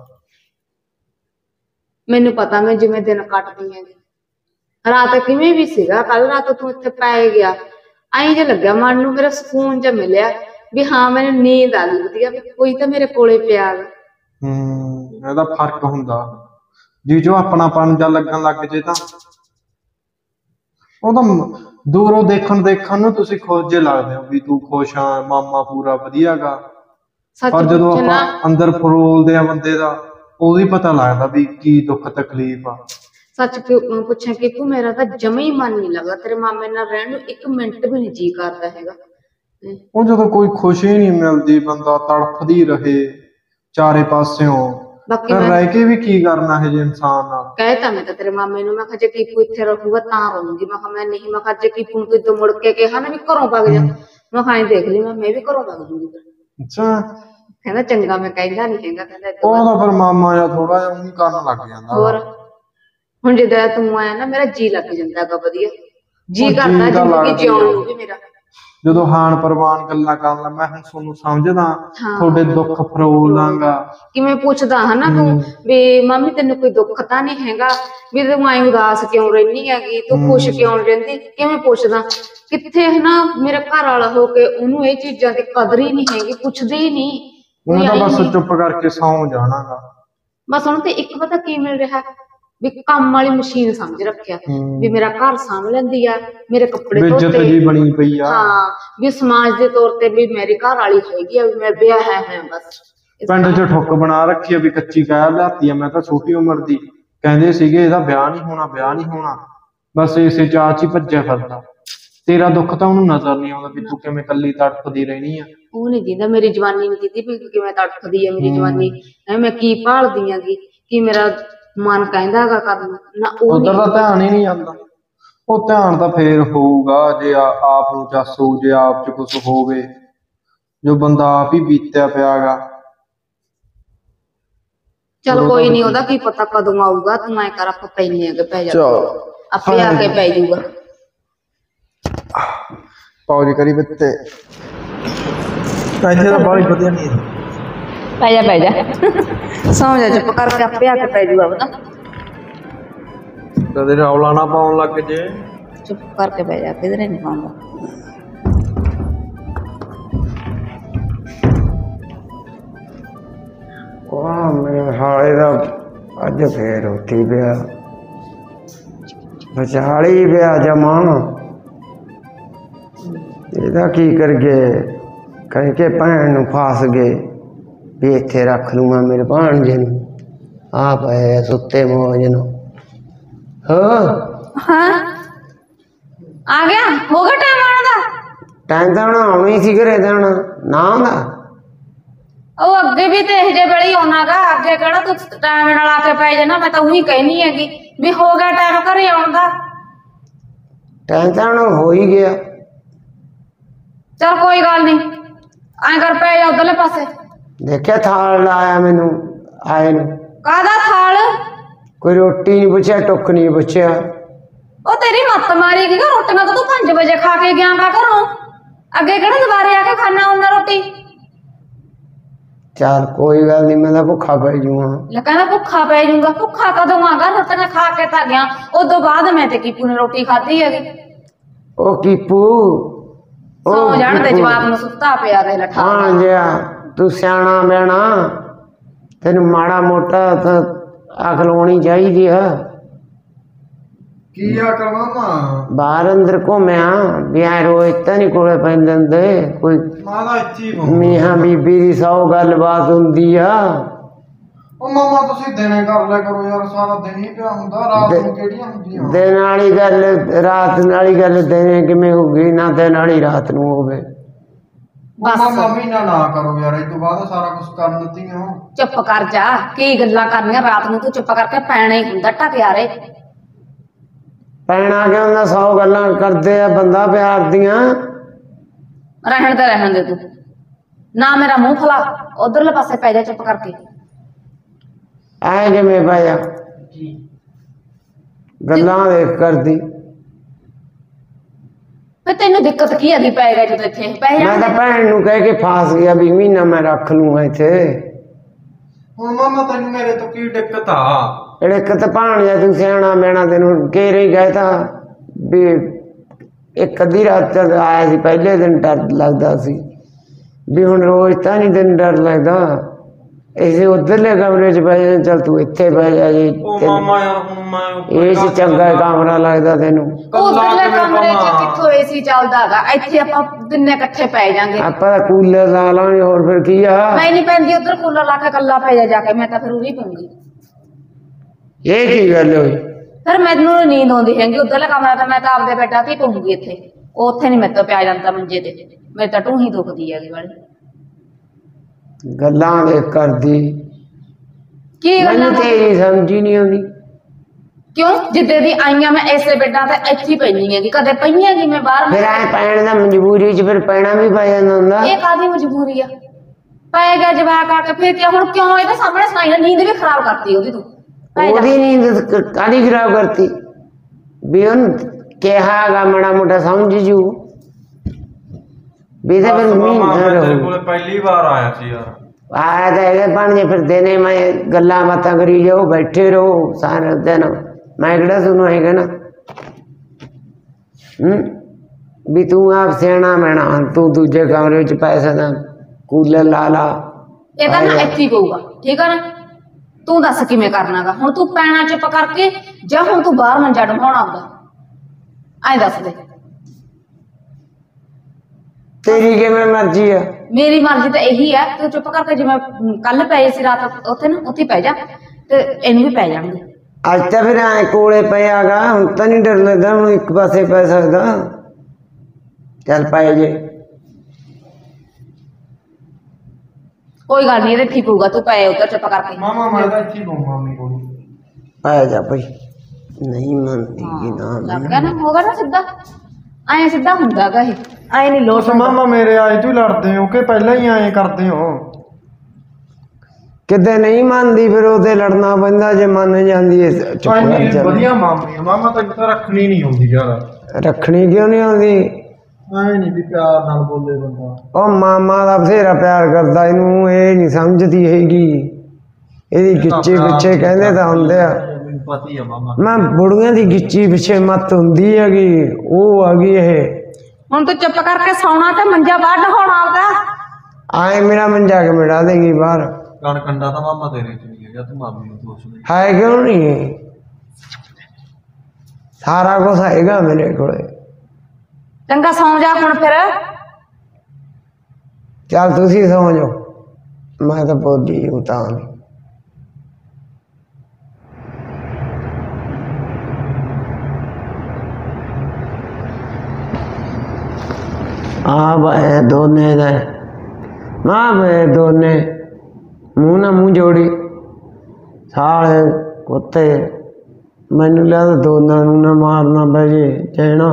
B: ਮੈਨੂੰ ਪਤਾ ਮੈਂ ਜਿਵੇਂ ਦਿਨ ਕੱਟਦੀ ਆਂਗੀ, ਰਾਤ ਕਿਵੇਂ ਵੀ ਸੀਗਾ, ਕੱਲ ਰਾਤ ਤੂੰ ਇੱਥੇ ਪੈ ਗਿਆ, ਐਂ ਜੇ ਲੱਗਿਆ ਮਨ ਨੂੰ, ਮੇਰਾ ਸਕੂਨ ਜਿਹਾ ਮਿਲਿਆ ਵੀ ਹਾਂ ਮੈਨੂੰ ਨੀਂਦ ਆ ਗਈ ਵਧੀਆ, ਵੀ ਕੋਈ ਤਾਂ ਮੇਰੇ ਕੋਲੇ ਪਿਆ ਗਾ।
C: ਇਹਦਾ ਫਰਕ ਹੁੰਦਾ ਜੀ, ਜੋ ਆਪਣਾਪਨ ਜਾਂ ਲੱਗਣ ਲੱਗ ਜੇ ਤਾਂ ਉਹ ਤਾਂ ਦੂਰੋਂ ਦੇਖਣ ਨੂੰ ਤੁਸੀਂ ਖੁਸ਼ ਜੇ ਲੱਗਦੇ ਹੋ ਵੀ ਤੂੰ ਖੁਸ਼ ਆ, ਮਾਮਾ ਪੂਰਾ ਵਧੀਆ ਗਾ। ਪਰ ਜਦੋਂ ਆਪਾਂ ਅੰਦਰ ਫਰੋਲਦੇ ਆ ਬੰਦੇ ਦਾ, ਉਦੋਂ ਹੀ ਪਤਾ ਲੱਗਦਾ ਵੀ ਕੀ ਦੁੱਖ ਤਕਲੀਫ ਆ।
B: ਸੱਚ ਪੁੱਛਾਂ ਕਿ ਤੂੰ, ਮੇਰਾ ਤਾਂ ਜਮਾ ਹੀ ਮਨ ਨਹੀਂ ਲੱਗਦਾ ਤੇਰੇ ਮਾਮੇ ਨਾਲ ਰਹਿਣ ਨੂੰ, ਇੱਕ ਮਿੰਟ ਵੀ ਨਹੀਂ ਜੀ ਕਰਦਾ ਹੈਗਾ।
C: ਉਹ ਜਦੋਂ ਕੋਈ ਖੁਸ਼ੀ ਨਹੀਂ ਮਿਲਦੀ, ਬੰਦਾ ਤੜਫਦੀ ਰਹੇ ਚਾਰੇ ਪਾਸਿਓਂ, ਫਿਰ ਰਹਿ ਕੇ ਵੀ ਕੀ ਕਰਨਾ ਹੈ ਜੇ ਇਨਸਾਨ ਨਾਲ।
B: ਕਹਿਤਾ ਮੈਂ ਤਾਂ ਤੇਰੇ ਮਾਮੇ ਨੂੰ, ਮੈਂ ਕਿਹਾ ਜੇ ਕੀਪੂ ਇੱਥੇ ਰਹੂਗਾ ਤਾਂ ਰਹੂੰਗੀ, ਮੈਂ ਕਿਹਾ ਮੈਂ ਨਹੀਂ, ਮੈਂ ਕਿਹਾ ਜੇ ਕੀਪੂ ਨੂੰ ਕਿਦੋਂ ਮੁੜ ਕੇ ਕਿਹਾ ਨਾ ਵੀ ਘਰੋਂ ਵਗ ਜਾ, ਮੈਂ ਕਿਹਾ ਦੇਖ ਲਈ ਮੈਂ ਵੀ ਘਰੋਂ ਵਗ ਜੂਗੀ।
C: ਅੱਛਾ
B: ਕਹਿੰਦਾ ਚੰਗਾ, ਮੈਂ ਕਹਿੰਦਾ ਨਹੀਂ ਹੈਗਾ, ਕਹਿੰਦਾ
C: ਉਹ ਤਾਂ ਫਿਰ ਮਾਮਾ ਜਾਂ ਥੋੜਾ ਜਿਹਾ ਉਹੀ ਕਰਨ ਲੱਗ ਜਾਂਦਾ।
B: ਹੋਰ ਹੁਣ ਜਿੱਦਾਂ ਤੂੰ ਆਇਆ ਨਾ, ਮੇਰਾ ਜੀ ਲੱਗ ਜਾਂਦਾ ਗਾ ਵਧੀਆ, ਜੀ ਕਰਦਾ ਜ਼ਿੰਦਗੀ ਜਿਉਣ ਨੂੰ ਵੀ ਮੇਰਾ।
C: ਜਦੋਂ ਹਾਨ ਪ੍ਰਵਾਨ ਗੱਲਾਂ ਕਰਨ ਲੱਗ, ਮੈਂ ਹੁਣ ਤੁਹਾਨੂੰ ਸਮਝਦਾ, ਤੁਹਾਡੇ ਦੁੱਖ ਫਰੋਲਾਂਗਾ।
B: ਕਿਵੇਂ ਪੁੱਛਦਾ ਹਨਾ ਤੂੰ ਵੀ ਮਾਮੀ ਤੈਨੂੰ ਕੋਈ ਦੁੱਖ ਤਾਂ ਨਹੀਂ ਹੈਗਾ, ਵੀ ਤੂੰ ਐਂ ਉਦਾਸ ਕਿਉਂ ਰਹਿਨੀ ਹੈਗੀ, ਤੂੰ ਖੁਸ਼ ਕਿਉਂ ਰਹਿੰਦੀ, ਕਿਵੇਂ ਪੁੱਛਦਾ? ਕਿੱਥੇ ਹਨਾ ਮੇਰਾ ਘਰ ਵਾਲਾ ਹੋ ਕੇ ਉਹਨੂੰ ਇਹ ਚੀਜ਼ਾਂ ਦੀ ਕਦਰ ਹੀ ਨਹੀਂ ਹੈਗੀ, ਪੁੱਛਦੇ ਹੀ ਨਹੀਂ।
C: ਉਹ ਤਾਂ ਬਸ ਚੁੱਪ ਕਰਕੇ ਸੌਂ ਜਾਣਾਗਾ।
B: ਬਸ ਹੁਣ ਤੇ ਇੱਕ ਪਤਾ ਕੀ ਮਿਲ ਰਿਹਾ, ਵੀ ਕੰਮ ਵਾਲੀ ਮਸ਼ੀਨ ਸਮਝ ਰੱਖਿਆ, ਵੀ ਮੇਰਾ ਘਰ ਸਾਂਭ ਲੈਂਦੀ ਆ, ਮੇਰੇ ਕੱਪੜੇ ਧੋਤੇ,
C: ਇੱਜ਼ਤ ਜੀ ਬਣੀ ਪਈ ਆ।
B: ਹਾਂ ਵੀ ਸਮਾਜ ਦੇ ਤੌਰ ਤੇ ਵੀ ਮੇਰੀ ਘਰ ਵਾਲੀ ਹੈਗੀ ਆ, ਵੀ ਮੈਂ ਵਿਆਹ ਹੈ ਬਸ।
C: ਪਿੰਡ 'ਚ ਠੁੱਕ ਬਣਾ ਰੱਖੀ ਆ ਵੀ ਕੱਚੀ ਕਹਿ ਲਿਆਤੀ ਆ, ਮੈਂ ਤਾਂ ਛੋਟੀ ਉਮਰ ਦੀ, ਕਹਿੰਦੇ ਸੀਗੇ ਇਹਦਾ ਵਿਆਹ ਨਹੀਂ ਹੋਣਾ, ਵਿਆਹ ਨਹੀਂ ਹੋਣਾ, ਬਸ ਇਸੇ ਚਾਅ 'ਚ ਹੀ ਭੱਜਿਆ ਫਿਰਦਾ। ਤੇਰਾ ਦੁੱਖ ਤਾਂ ਉਹਨੂੰ ਨਜ਼ਰ ਨਹੀਂ ਆਉਂਦਾ ਵੀ ਤੂੰ ਕਿਵੇਂ ਕੱਲੀ ਤੜਫਦੀ ਰਹਿਣੀ ਆ।
B: ਉਹ ਨਹੀਂ ਦਿੰਦਾ, ਮੇਰੀ ਜਵਾਨੀ ਨਹੀਂ ਦਿੰਦੀ ਵੀ ਕਿਵੇਂ ਤੜਫਦੀ ਆ ਮੇਰੀ ਜਵਾਨੀ, ਮੈਂ ਕੀ ਭਾਲਦੀ ਆਂਗੀ, ਕੀ ਮੇਰਾ ਮਨ ਕਹਿੰਦਾ ਹੈਗਾ ਕਰਨ ਨਾ,
C: ਉਧਰ ਦਾ ਧਿਆਨ ਹੀ ਨਹੀਂ ਜਾਂਦਾ। ਉਹ ਧਿਆਨ ਤਾਂ ਫੇਰ ਹੋਊਗਾ ਜੇ ਆਪ ਨੂੰ ਚੱਸ ਹੋਊ, ਜੇ ਆਪ 'ਚ ਕੁਛ ਹੋਵੇ, ਜੋ ਬੰਦਾ ਆਪ ਹੀ ਬੀਤਿਆ ਪਿਆਗਾ।
B: ਚਲ ਕੋਈ ਨਹੀਂ, ਉਹਦਾ ਕੀ ਪਤਾ ਕਦੋਂ ਆਊਗਾ, ਤੂੰ ਐ ਕਰ ਆਪਾਂ ਪੈਨੇ ਆਗੇ, ਪੈ ਜਾ ਆਪੇ ਆ ਕੇ ਪੈ ਜਾਊਗਾ।
C: ਪੌਜ ਕਰੀ ਬੱਤੇ ਇੱਥੇ ਤਾਂ ਬਾਹਲੀ ਵਧੀਆ ਨਹੀਂ
B: ਪੈ ਜਾ ਸੌਂ ਜਾ, ਚੁੱਪ ਕਰਕੇ ਆਪੇ ਆ ਕੇ ਪੈ ਜਾਊਗਾ ਉਹਦਾ।
C: ਕਦੇ ਰੌਲਾ ਨਾ ਪਾਉਣ ਲੱਗ ਜੇ,
B: ਚੁੱਪ ਕਰਕੇ ਪੈ ਜਾ, ਕਿਧਰੇ ਨਹੀਂ ਪਾਉਂਦਾ।
A: ਵਾਹ ਮੇਰੇ ਹਾਲੇ ਦਾ ਅੱਜ ਫੇਰ ਉੱਠੀ ਪਿਆ, ਵਿਚਾਲੀ ਪਿਆ ਜਮਾ। ਇਹਦਾ ਕੀ ਕਰਗੇ, ਕਹਿ ਕੇ ਭੈਣ ਨੂੰ ਫਸ ਗਏ ਵੀ ਇੱਥੇ ਰੱਖ ਲੂੰਗਾ ਮੇਰੇ ਭਾਣਜੇ ਨੂੰ, ਆ ਪਏ ਸੁੱਤੇ ਮੌਜ ਨੂੰ।
B: ਹਾਂ ਆ ਗਿਆ, ਹੋ ਗਿਆ ਟਾਈਮ ਆਉਣ ਦਾ?
A: ਟਾਈਮ ਤਾਂ ਆਉਣਾ ਹੀ ਸੀ, ਘਰੇ ਤਾਂ ਨਾ ਆਉਂਦਾ।
B: ਉਹ ਅੱਗੇ ਵੀ ਤੇ ਇਹ ਜੇ ਵੇਲੇ ਹੀ ਆਉਣਾਗਾ, ਅੱਗੇ ਕਿਹੜਾ ਤੂੰ ਟਾਈਮ ਨਾਲ ਆ ਕੇ ਪੈ ਜਾਣਾ, ਮੈਂ ਤਾਂ ਉਹੀ ਕਹਿਨੀ ਹੈਗੀ ਵੀ ਹੋ ਗਿਆ ਟਾਈਮ ਘਰੇ ਆਉਣ ਦਾ।
A: ਟਾਈਮ ਤਾਂ ਹੋ ਹੀ ਗਿਆ।
B: ਚਲ ਕੋਈ ਗੱਲ ਨਹੀਂ, ਐਂ ਕਰ ਪੈ ਜਾ ਉਧਰਲੇ ਪਾਸੇ।
A: ਦੇਖਿਆ ਥਾਲ ਲਾਇਆ ਮੈਨੂੰ ਆਏ ਨੂੰ।
B: ਕਾਹਦਾ ਥਾਲ?
A: ਕੋਈ ਰੋਟੀ ਨਹੀਂ ਪੁੱਛਿਆ, ਟੁੱਕ ਨਹੀਂ ਪੁੱਛਿਆ।
B: ਉਹ ਤੇਰੀ ਮੱਤ ਮਾਰੀ ਗਈ, ਰੋਟੀਆਂ ਤਾਂ ਤੂੰ 5 ਵਜੇ ਖਾ ਕੇ ਗਿਆ ਗਾ ਘਰੋਂ, ਅੱਗੇ ਕਿਹੜਾ ਦੁਬਾਰੇ ਆ ਕੇ ਖਾਣਾ ਹੁੰਦਾ ਰੋਟੀ?
A: ਚੱਲ ਕੋਈ ਗੱਲ ਨਹੀਂ, ਮੈਂ ਤਾਂ ਭੁੱਖਾ ਪੈ ਜੂਗਾ।
B: ਲੈ ਕਹਿੰਦਾ ਭੁੱਖਾ ਪੈ ਜਾਊਗਾ, ਭੁੱਖਾ ਕਦੋਂ ਆਗਾ? ਰੋਟੀਆਂ ਖਾ ਕੇ ਤਾਂ ਗਿਆ, ਉਦੋਂ ਬਾਅਦ ਮੈਂ ਤੇ ਕੀਪੂ ਨੇ ਰੋਟੀ ਖਾਧੀ ਹੈਗੀ।
A: ਉਹ ਕੀਪੂ
B: ਸੌ ਜਾਣ ਤੇ ਜਵਾਬ ਨੂੰ ਸੁੱਤਾ ਪਿਆ ਦੇ ਲੱਠਾ।
A: ਹਾਂ ਜਿਆ ਤੂੰ ਸਿਆਣਾ ਬਿਆਣਾ, ਤੈਨੂੰ ਮਾੜਾ ਮੋਟਾ ਤਾਂ ਅਕਲ ਹੋਣੀ ਚਾਹੀਦੀ ਆ।
C: ਕੀ ਆ ਕਰਵਾਵਾਂ?
A: ਬਾਹਰ ਅੰਦਰ ਘੁੰਮਿਆ ਵੀ ਐ ਰੋਜ਼ ਤਾਂ ਨਹੀਂ ਕੋਲੇ ਪੈਂਦੇ ਹੁੰਦੇ ਕੋਈ
C: ਮਾਦਾ ਇੱਥੇ
A: ਮੀਆਂ ਬੀਬੀ ਦੀ 100 ਗੱਲਬਾਤ ਹੁੰਦੀ ਆ।
C: ਉਹ ਮਾਮਾ ਤੁਸੀਂ ਦਿਨੇ ਕਰ ਲਿਆ ਕਰੋ ਯਾਰ, ਸਾਰਾ ਦਿਨ ਹੀ ਪਿਆ ਹੁੰਦਾ, ਰਾਤ ਨੂੰ ਕਿਹੜੀਆਂ ਹੁੰਦੀਆਂ?
A: ਦਿਨ ਵਾਲੀ ਗੱਲ ਰਾਤ ਵਾਲੀ ਗੱਲ ਦਿਨੇ ਕਿਵੇਂ ਹੋਊਗੀ? ਨਾ ਦਿਨ ਵਾਲੀ ਰਾਤ ਨੂੰ ਹੋਵੇ।
C: ਮਾਮਾ ਮਹੀਨਾ ਨਾ ਕਰੋ ਯਾਰ, ਇਹ ਤੋਂ ਬਾਅਦ ਸਾਰਾ ਕੁਝ ਕਰਨ ਦਿੱਤੀ ਹੋ।
B: ਚੁੱਪ ਕਰ ਜਾ, ਕੀ ਗੱਲਾਂ ਕਰਨੀਆਂ ਰਾਤ ਨੂੰ, ਤੂੰ ਚੁੱਪ ਕਰਕੇ ਪੈਣਾ ਹੀ ਹੁੰਦਾ ਟਕਿਆਰੇ।
A: ਪੈਣਾ ਕਿ ਉਹਨਾਂ 100 ਗੱਲਾਂ ਕਰਦੇ ਆ ਬੰਦਾ ਪਿਆਰ ਦੀਆਂ।
B: ਰਹਿਣ ਦੇ ਤੂੰ, ਨਾ ਮੇਰਾ ਮੂੰਹ ਖਲਾ, ਉਧਰਲੇ ਪਾਸੇ ਪੈ ਜਾ ਚੁੱਪ ਕਰਕੇ।
A: ਐ ਕਿਵੇਂ ਪਾਇਆ ਗੱਲਾਂ ਦੇਖ ਕਰਦੀ?
B: ਫੇ ਤੈਨੂੰ ਦਿੱਕਤ ਕੀ ਆਦੀ ਪੈ ਗਿਆ ਜਦੋਂ ਇੱਥੇ ਪੈ ਜਾ?
A: ਮੈਂ ਤਾਂ ਭੈਣ ਨੂੰ ਕਹਿ ਕੇ ਫਾਸ ਗਿਆ ਵੀ ਮਹੀਨਾ ਮੈਂ ਰੱਖ ਲੂੰਗਾ ਇੱਥੇ।
C: ਹੁਣ ਮਾਮਾ ਤੈਨੂੰ ਮੇਰੇ ਤੋਂ ਕੀ ਦਿੱਕਤ ਆ?
A: ਇੱਕ ਤਾਂ ਭਾਣਿਆ ਤੂੰ ਸਿਆਣਾ ਮੈਣਾ, ਤੈਨੂੰ ਘੇਰੇ ਹੀ ਗਏ ਤਾਂ ਵੀ ਇੱਕ ਅੱਧੀ ਰਾਤ ਤੱਕ ਆਇਆ ਸੀ, ਪਹਿਲੇ ਦਿਨ ਡਰ ਲੱਗਦਾ ਸੀ ਵੀ ਹੁਣ ਰੋਜ਼ ਤਾਂ ਨਹੀਂ ਤੈਨੂੰ ਡਰ ਲੱਗਦਾ। ਇਸੇ ਉਧਰਲੇ ਕਮਰੇ 'ਚ ਬਹਿ ਜਾ, ਚੱਲ ਤੂੰ ਇੱਥੇ ਬਹਿ ਜਾ ਜੀ।
C: ਉਹ ਮਾਮਾ ਯਾਰ ਹੁਣ ਮੈਂ
A: ਇਹ 'ਚ ਚੰਗਾ ਕਮਰਾ ਲੱਗਦਾ ਤੈਨੂੰ?
B: ਉਧਰਲੇ ਕਮਰੇ 'ਚ ਕਿੱਥੋਂ ਏਸੀ ਚੱਲਦਾ ਹੈਗਾ, ਇੱਥੇ ਆਪਾਂ ਦਿਨੇ ਇਕੱਠੇ ਪੈ ਜਾਾਂਗੇ।
A: ਆਪਾਂ ਤਾਂ ਕੂਲਰ ਲਾ ਲਾਂਗੇ, ਹੋਰ ਫਿਰ ਕੀ ਆ?
B: ਮੈਂ ਨਹੀਂ ਪੈਂਦੀ ਉਧਰ, ਕੂਲਰ ਲਾ ਕੇ ਕੱਲਾ ਪੈ ਜਾ ਕੇ, ਮੈਂ ਤਾਂ ਫਿਰ ਉਰੀ ਪਊਂਗੀ।
A: ਇਹ ਕੀ ਗੱਲ ਹੋਈ?
B: ਫਿਰ ਮੈਨੂੰ ਨੀਂਦ ਆਉਂਦੀ ਹੈਗੀ, ਉਧਰਲਾ ਕਮਰਾ ਤਾਂ ਮੈਂ ਤਾਂ ਆਪਦੇ ਬੈੱਡਾਂ ਤੇ ਹੀ ਪਊਂਗੀ, ਇੱਥੇ ਉੱਥੇ ਨਹੀਂ ਮੇਰੇ ਤੋਂ ਪਿਆ ਜਾਂਦਾ ਮੰਜੇ ਤੇ, ਮੇਰੇ ਤਾਂ ਢੂਹੀ ਦੁਖਦੀ ਹੈਗੀ ਵਾਲੀ।
A: ਗੱਲਾਂ ਦੇਖ ਕਰਦੀ
B: ਕੀ ਗੱਲਾਂ?
A: ਮੈਨੂੰ ਤੇਰੀ ਸਮਝ ਹੀ ਨਹੀਂ ਆਉਂਦੀ।
B: ਕਿਉਂ? ਜਿੱਦੇ ਦੀ ਆਈਆਂ ਮੈਂ ਇਸੇ ਬੈੱਡਾਂ ਤੇ ਇੱਥੇ ਹੀ ਪੈਣੀ ਹੈਗੀ, ਕਦੇ ਪਈ ਹੈਗੀ ਮੈਂ ਬਾਹਰ?
A: ਫਿਰ ਐ ਪੈਣ ਦਾ ਮਜਬੂਰੀ 'ਚ ਫਿਰ ਪੈਣਾ ਵੀ ਪੈ ਜਾਂਦਾ ਹੁੰਦਾ।
B: ਇਹ ਕਾਹਦੀ ਮਜਬੂਰੀ ਆ? ਪੈ ਗਿਆ ਜਵਾਕ ਆ ਕੇ, ਫਿਰ ਕੀ ਹੁਣ? ਕਿਉਂ ਇਹਦੇ ਸਾਹਮਣੇ ਸੁਣਾਈ ਨਾ, ਨੀਂਦ ਵੀ ਖਰਾਬ ਕਰਤੀ ਉਹਦੀ ਤੂੰ।
A: ਉਹਦੀ ਨੀਂਦ ਕਾਹਦੀ ਖਰਾਬ ਕਰਤੀ? ਵੀ ਉਹਨੂੰ ਕਿਹਾ ਗਾ ਮਾੜਾ ਮੋਟਾ ਸਮਝ ਜੂ ਵੀ ਤਾਂ ਫਿਰ ਮਹੀਨਾ
C: ਤੇਰੇ
A: ਰਹੂ।
C: ਕੋਲੇ ਪਹਿਲੀ ਵਾਰ ਆਇਆ ਸੀ ਯਾਰ।
A: ਆਇਆ ਤਾਂ ਹੈਗੇ ਬਣ ਜੇ ਫਿਰਦੇ ਨੇ, ਮੈਂ ਗੱਲਾਂ ਬਾਤਾਂ ਕਰੀ ਜਾਓ, ਬੈਠੇ ਰਹੋ ਸਾਰਾ ਦਿਨ। ਮੈਂ ਕਿਹੜਾ ਤੁਹਾਨੂੰ ਹੈਗਾ ਨਾ ਵੀ ਤੂੰ ਆਪ ਸਿਆਣਾ ਮੈਣਾ, ਤੂੰ ਦੂਜੇ ਕਮਰੇ 'ਚ ਪੈਸੇ ਦਾ ਕੂਲਰ ਲਾ ਲਾ।
B: ਇਹ ਤਾਂ ਨਾ ਇੱਥੇ ਹੀ ਪਊਗਾ, ਠੀਕ ਆ ਨਾ? ਤੂੰ ਦੱਸ ਕਿਵੇਂ ਕਰਨਾਗਾ ਹੁਣ? ਤੂੰ ਪੈਣਾ ਚੁੱਪ ਕਰਕੇ ਜਾਂ ਹੁਣ ਤੂੰ ਬਾਹਰ ਮੰਜਾ ਢਮਾਉਣਾ ਆਉਂਦਾ? ਐਂ ਦੱਸ ਦੇ।
A: ਤੇਰੀ ਕਿਵੇਂ ਮਰਜ਼ੀ ਆ?
B: ਮੇਰੀ ਮਰਜ਼ੀ ਤਾਂ ਇਹੀ ਆ, ਤੂੰ ਚੁੱਪ ਕਰਕੇ ਜਿਵੇਂ ਕੱਲ ਪਏ ਸੀ ਰਾਤ ਉੱਥੇ ਨਾ, ਉੱਥੇ ਪੈ ਜਾ ਤੇ ਇਹਨੂੰ ਵੀ ਪੈ ਜਾਣਗੇ।
A: ਅੱਜ ਤਾਂ ਫਿਰ ਐ ਕੋਲੇ ਪਿਆਗਾ, ਹੁਣ ਤਾਂ ਨਹੀਂ ਡਰ ਲੱਗਦਾ, ਹੁਣ ਇੱਕ ਪਾਸੇ ਪੈ ਸਕਦਾ। ਚੱਲ ਪੈ ਜੇ।
B: ਕੋਈ ਗੱਲ ਨਹੀਂ, ਇਹਦੇ ਠੀਕ ਹੋਊਗਾ, ਤੂੰ ਪਏ ਉੱਧਰ ਚੁੱਪ ਕਰਕੇ।
C: ਮਾਮਾ ਮੈਂ ਤਾਂ ਇੱਥੇ ਬਹੂ ਮਾਮੀ ਕੋਲ।
A: ਪੈ ਜਾ ਭਾਈ, ਨਹੀਂ ਮੰਨਦੀ ਕਿ ਨਾ
B: ਲੱਗ ਗਿਆ ਨਾ, ਹੋਗਾ ਨਾ ਸਿੱਧਾ, ਐਂ ਸਿੱਧਾ ਹੁੰਦਾਗਾ ਇਹ, ਐਂ ਨਹੀਂ ਲੋਟ।
C: ਮਾਮਾ ਮੇਰੇ ਆਏ ਤੂੰ ਲੜਦੇ ਹੋ ਕਿ ਪਹਿਲਾਂ ਹੀ ਐਂ ਕਰਦੇ ਹੋ?
A: ਕਿਤੇ ਨਹੀਂ ਮੰਨਦੀ ਫਿਰ ਉਹਦੇ ਲੜਨਾ ਪੈਂਦਾ, ਜੇ ਮੰਨ ਜਾਂਦੀ ਹੈ ਚੁੱਪ ਕਰ ਜਾ।
C: ਵਧੀਆ ਮਾਮੀ ਆ ਮਾਮਾ, ਤੈਨੂੰ ਤਾਂ ਰੱਖਣੀ ਨਹੀਂ ਆਉਂਦੀ ਯਾਰ।
A: ਰੱਖਣੀ ਕਿਉਂ ਨਹੀਂ ਆਉਂਦੀ?
C: ਐਂ ਨਹੀਂ ਵੀ ਪਿਆਰ ਨਾਲ ਬੋਲੇ ਬੰਦਾ।
A: ਉਹ ਮਾਮਾ ਦਾ ਬਥੇਰਾ ਪਿਆਰ ਕਰਦਾ ਇਹਨੂੰ, ਇਹ ਨਹੀਂ ਸਮਝਦੀ ਹੈਗੀ। ਇਹਦੀ ਗਿੱਚੀ ਪਿੱਛੇ ਕਹਿੰਦੇ ਤਾਂ ਹੁੰਦੇ ਆ,
C: ਮੈਨੂੰ ਪਤਾ ਹੀ ਆ ਮਾਮਾ।
A: ਮੈਂ ਬੁੜੀਆਂ ਦੀ ਗਿੱਚੀ ਪਿੱਛੇ ਮੱਤ ਹੁੰਦੀ ਹੈਗੀ, ਉਹ ਆ ਗਈ ਇਹ।
B: ਹੁਣ ਤੂੰ ਚੁੱਪ ਕਰਕੇ ਸੌਣਾ ਤੇ ਮੰਜਾ ਬਾਹਰ ਢਹਾਉਣਾ ਆਪਦਾ।
A: ਆਏ ਮੇਰਾ ਮੰਜਾ ਕੇ ਮਿਟਾ ਦੇਗੀ ਬਾਹਰ।
C: ਕਣ ਕੰਡਾ ਤਾਂ ਮਾਮਾ ਤੇਰੇ ਚ ਨਹੀਂ ਹੈਗਾ, ਤੂੰ ਮਾਮੀ ਨੂੰ ਦੋਸ਼ ਦੇ।
A: ਹੈ ਕਿਉਂ ਨਹੀਂ? ਸਾਰਾ ਕੁਝ ਹੈਗਾ ਮੇਰੇ ਕੋਲੇ।
B: ਚੰਗਾ ਸੌਂ ਜਾ ਹੁਣ ਫਿਰ।
A: ਚੱਲ ਤੁਸੀਂ ਸੌਂ ਜਾਓ, ਮੈਂ ਤਾਂ ਬੋਲੀ ਹੂੰ ਤਾਂ। ਆ ਬਏ ਦੋਨੇ ਦਾ ਮਾਂ ਬਏ ਦੋਨੇ ਮੂੰਹ ਨਾਲ ਮੂੰਹ ਜੋੜੀ ਸਾਲੇ ਕੁੱਤੇ। ਮੈਨੂੰ ਲੱਗਦਾ ਦੋਨਾਂ ਨੂੰ ਨਾ ਮਾਰਨਾ ਪੈ ਜੇ ਕਹਿਣਾ।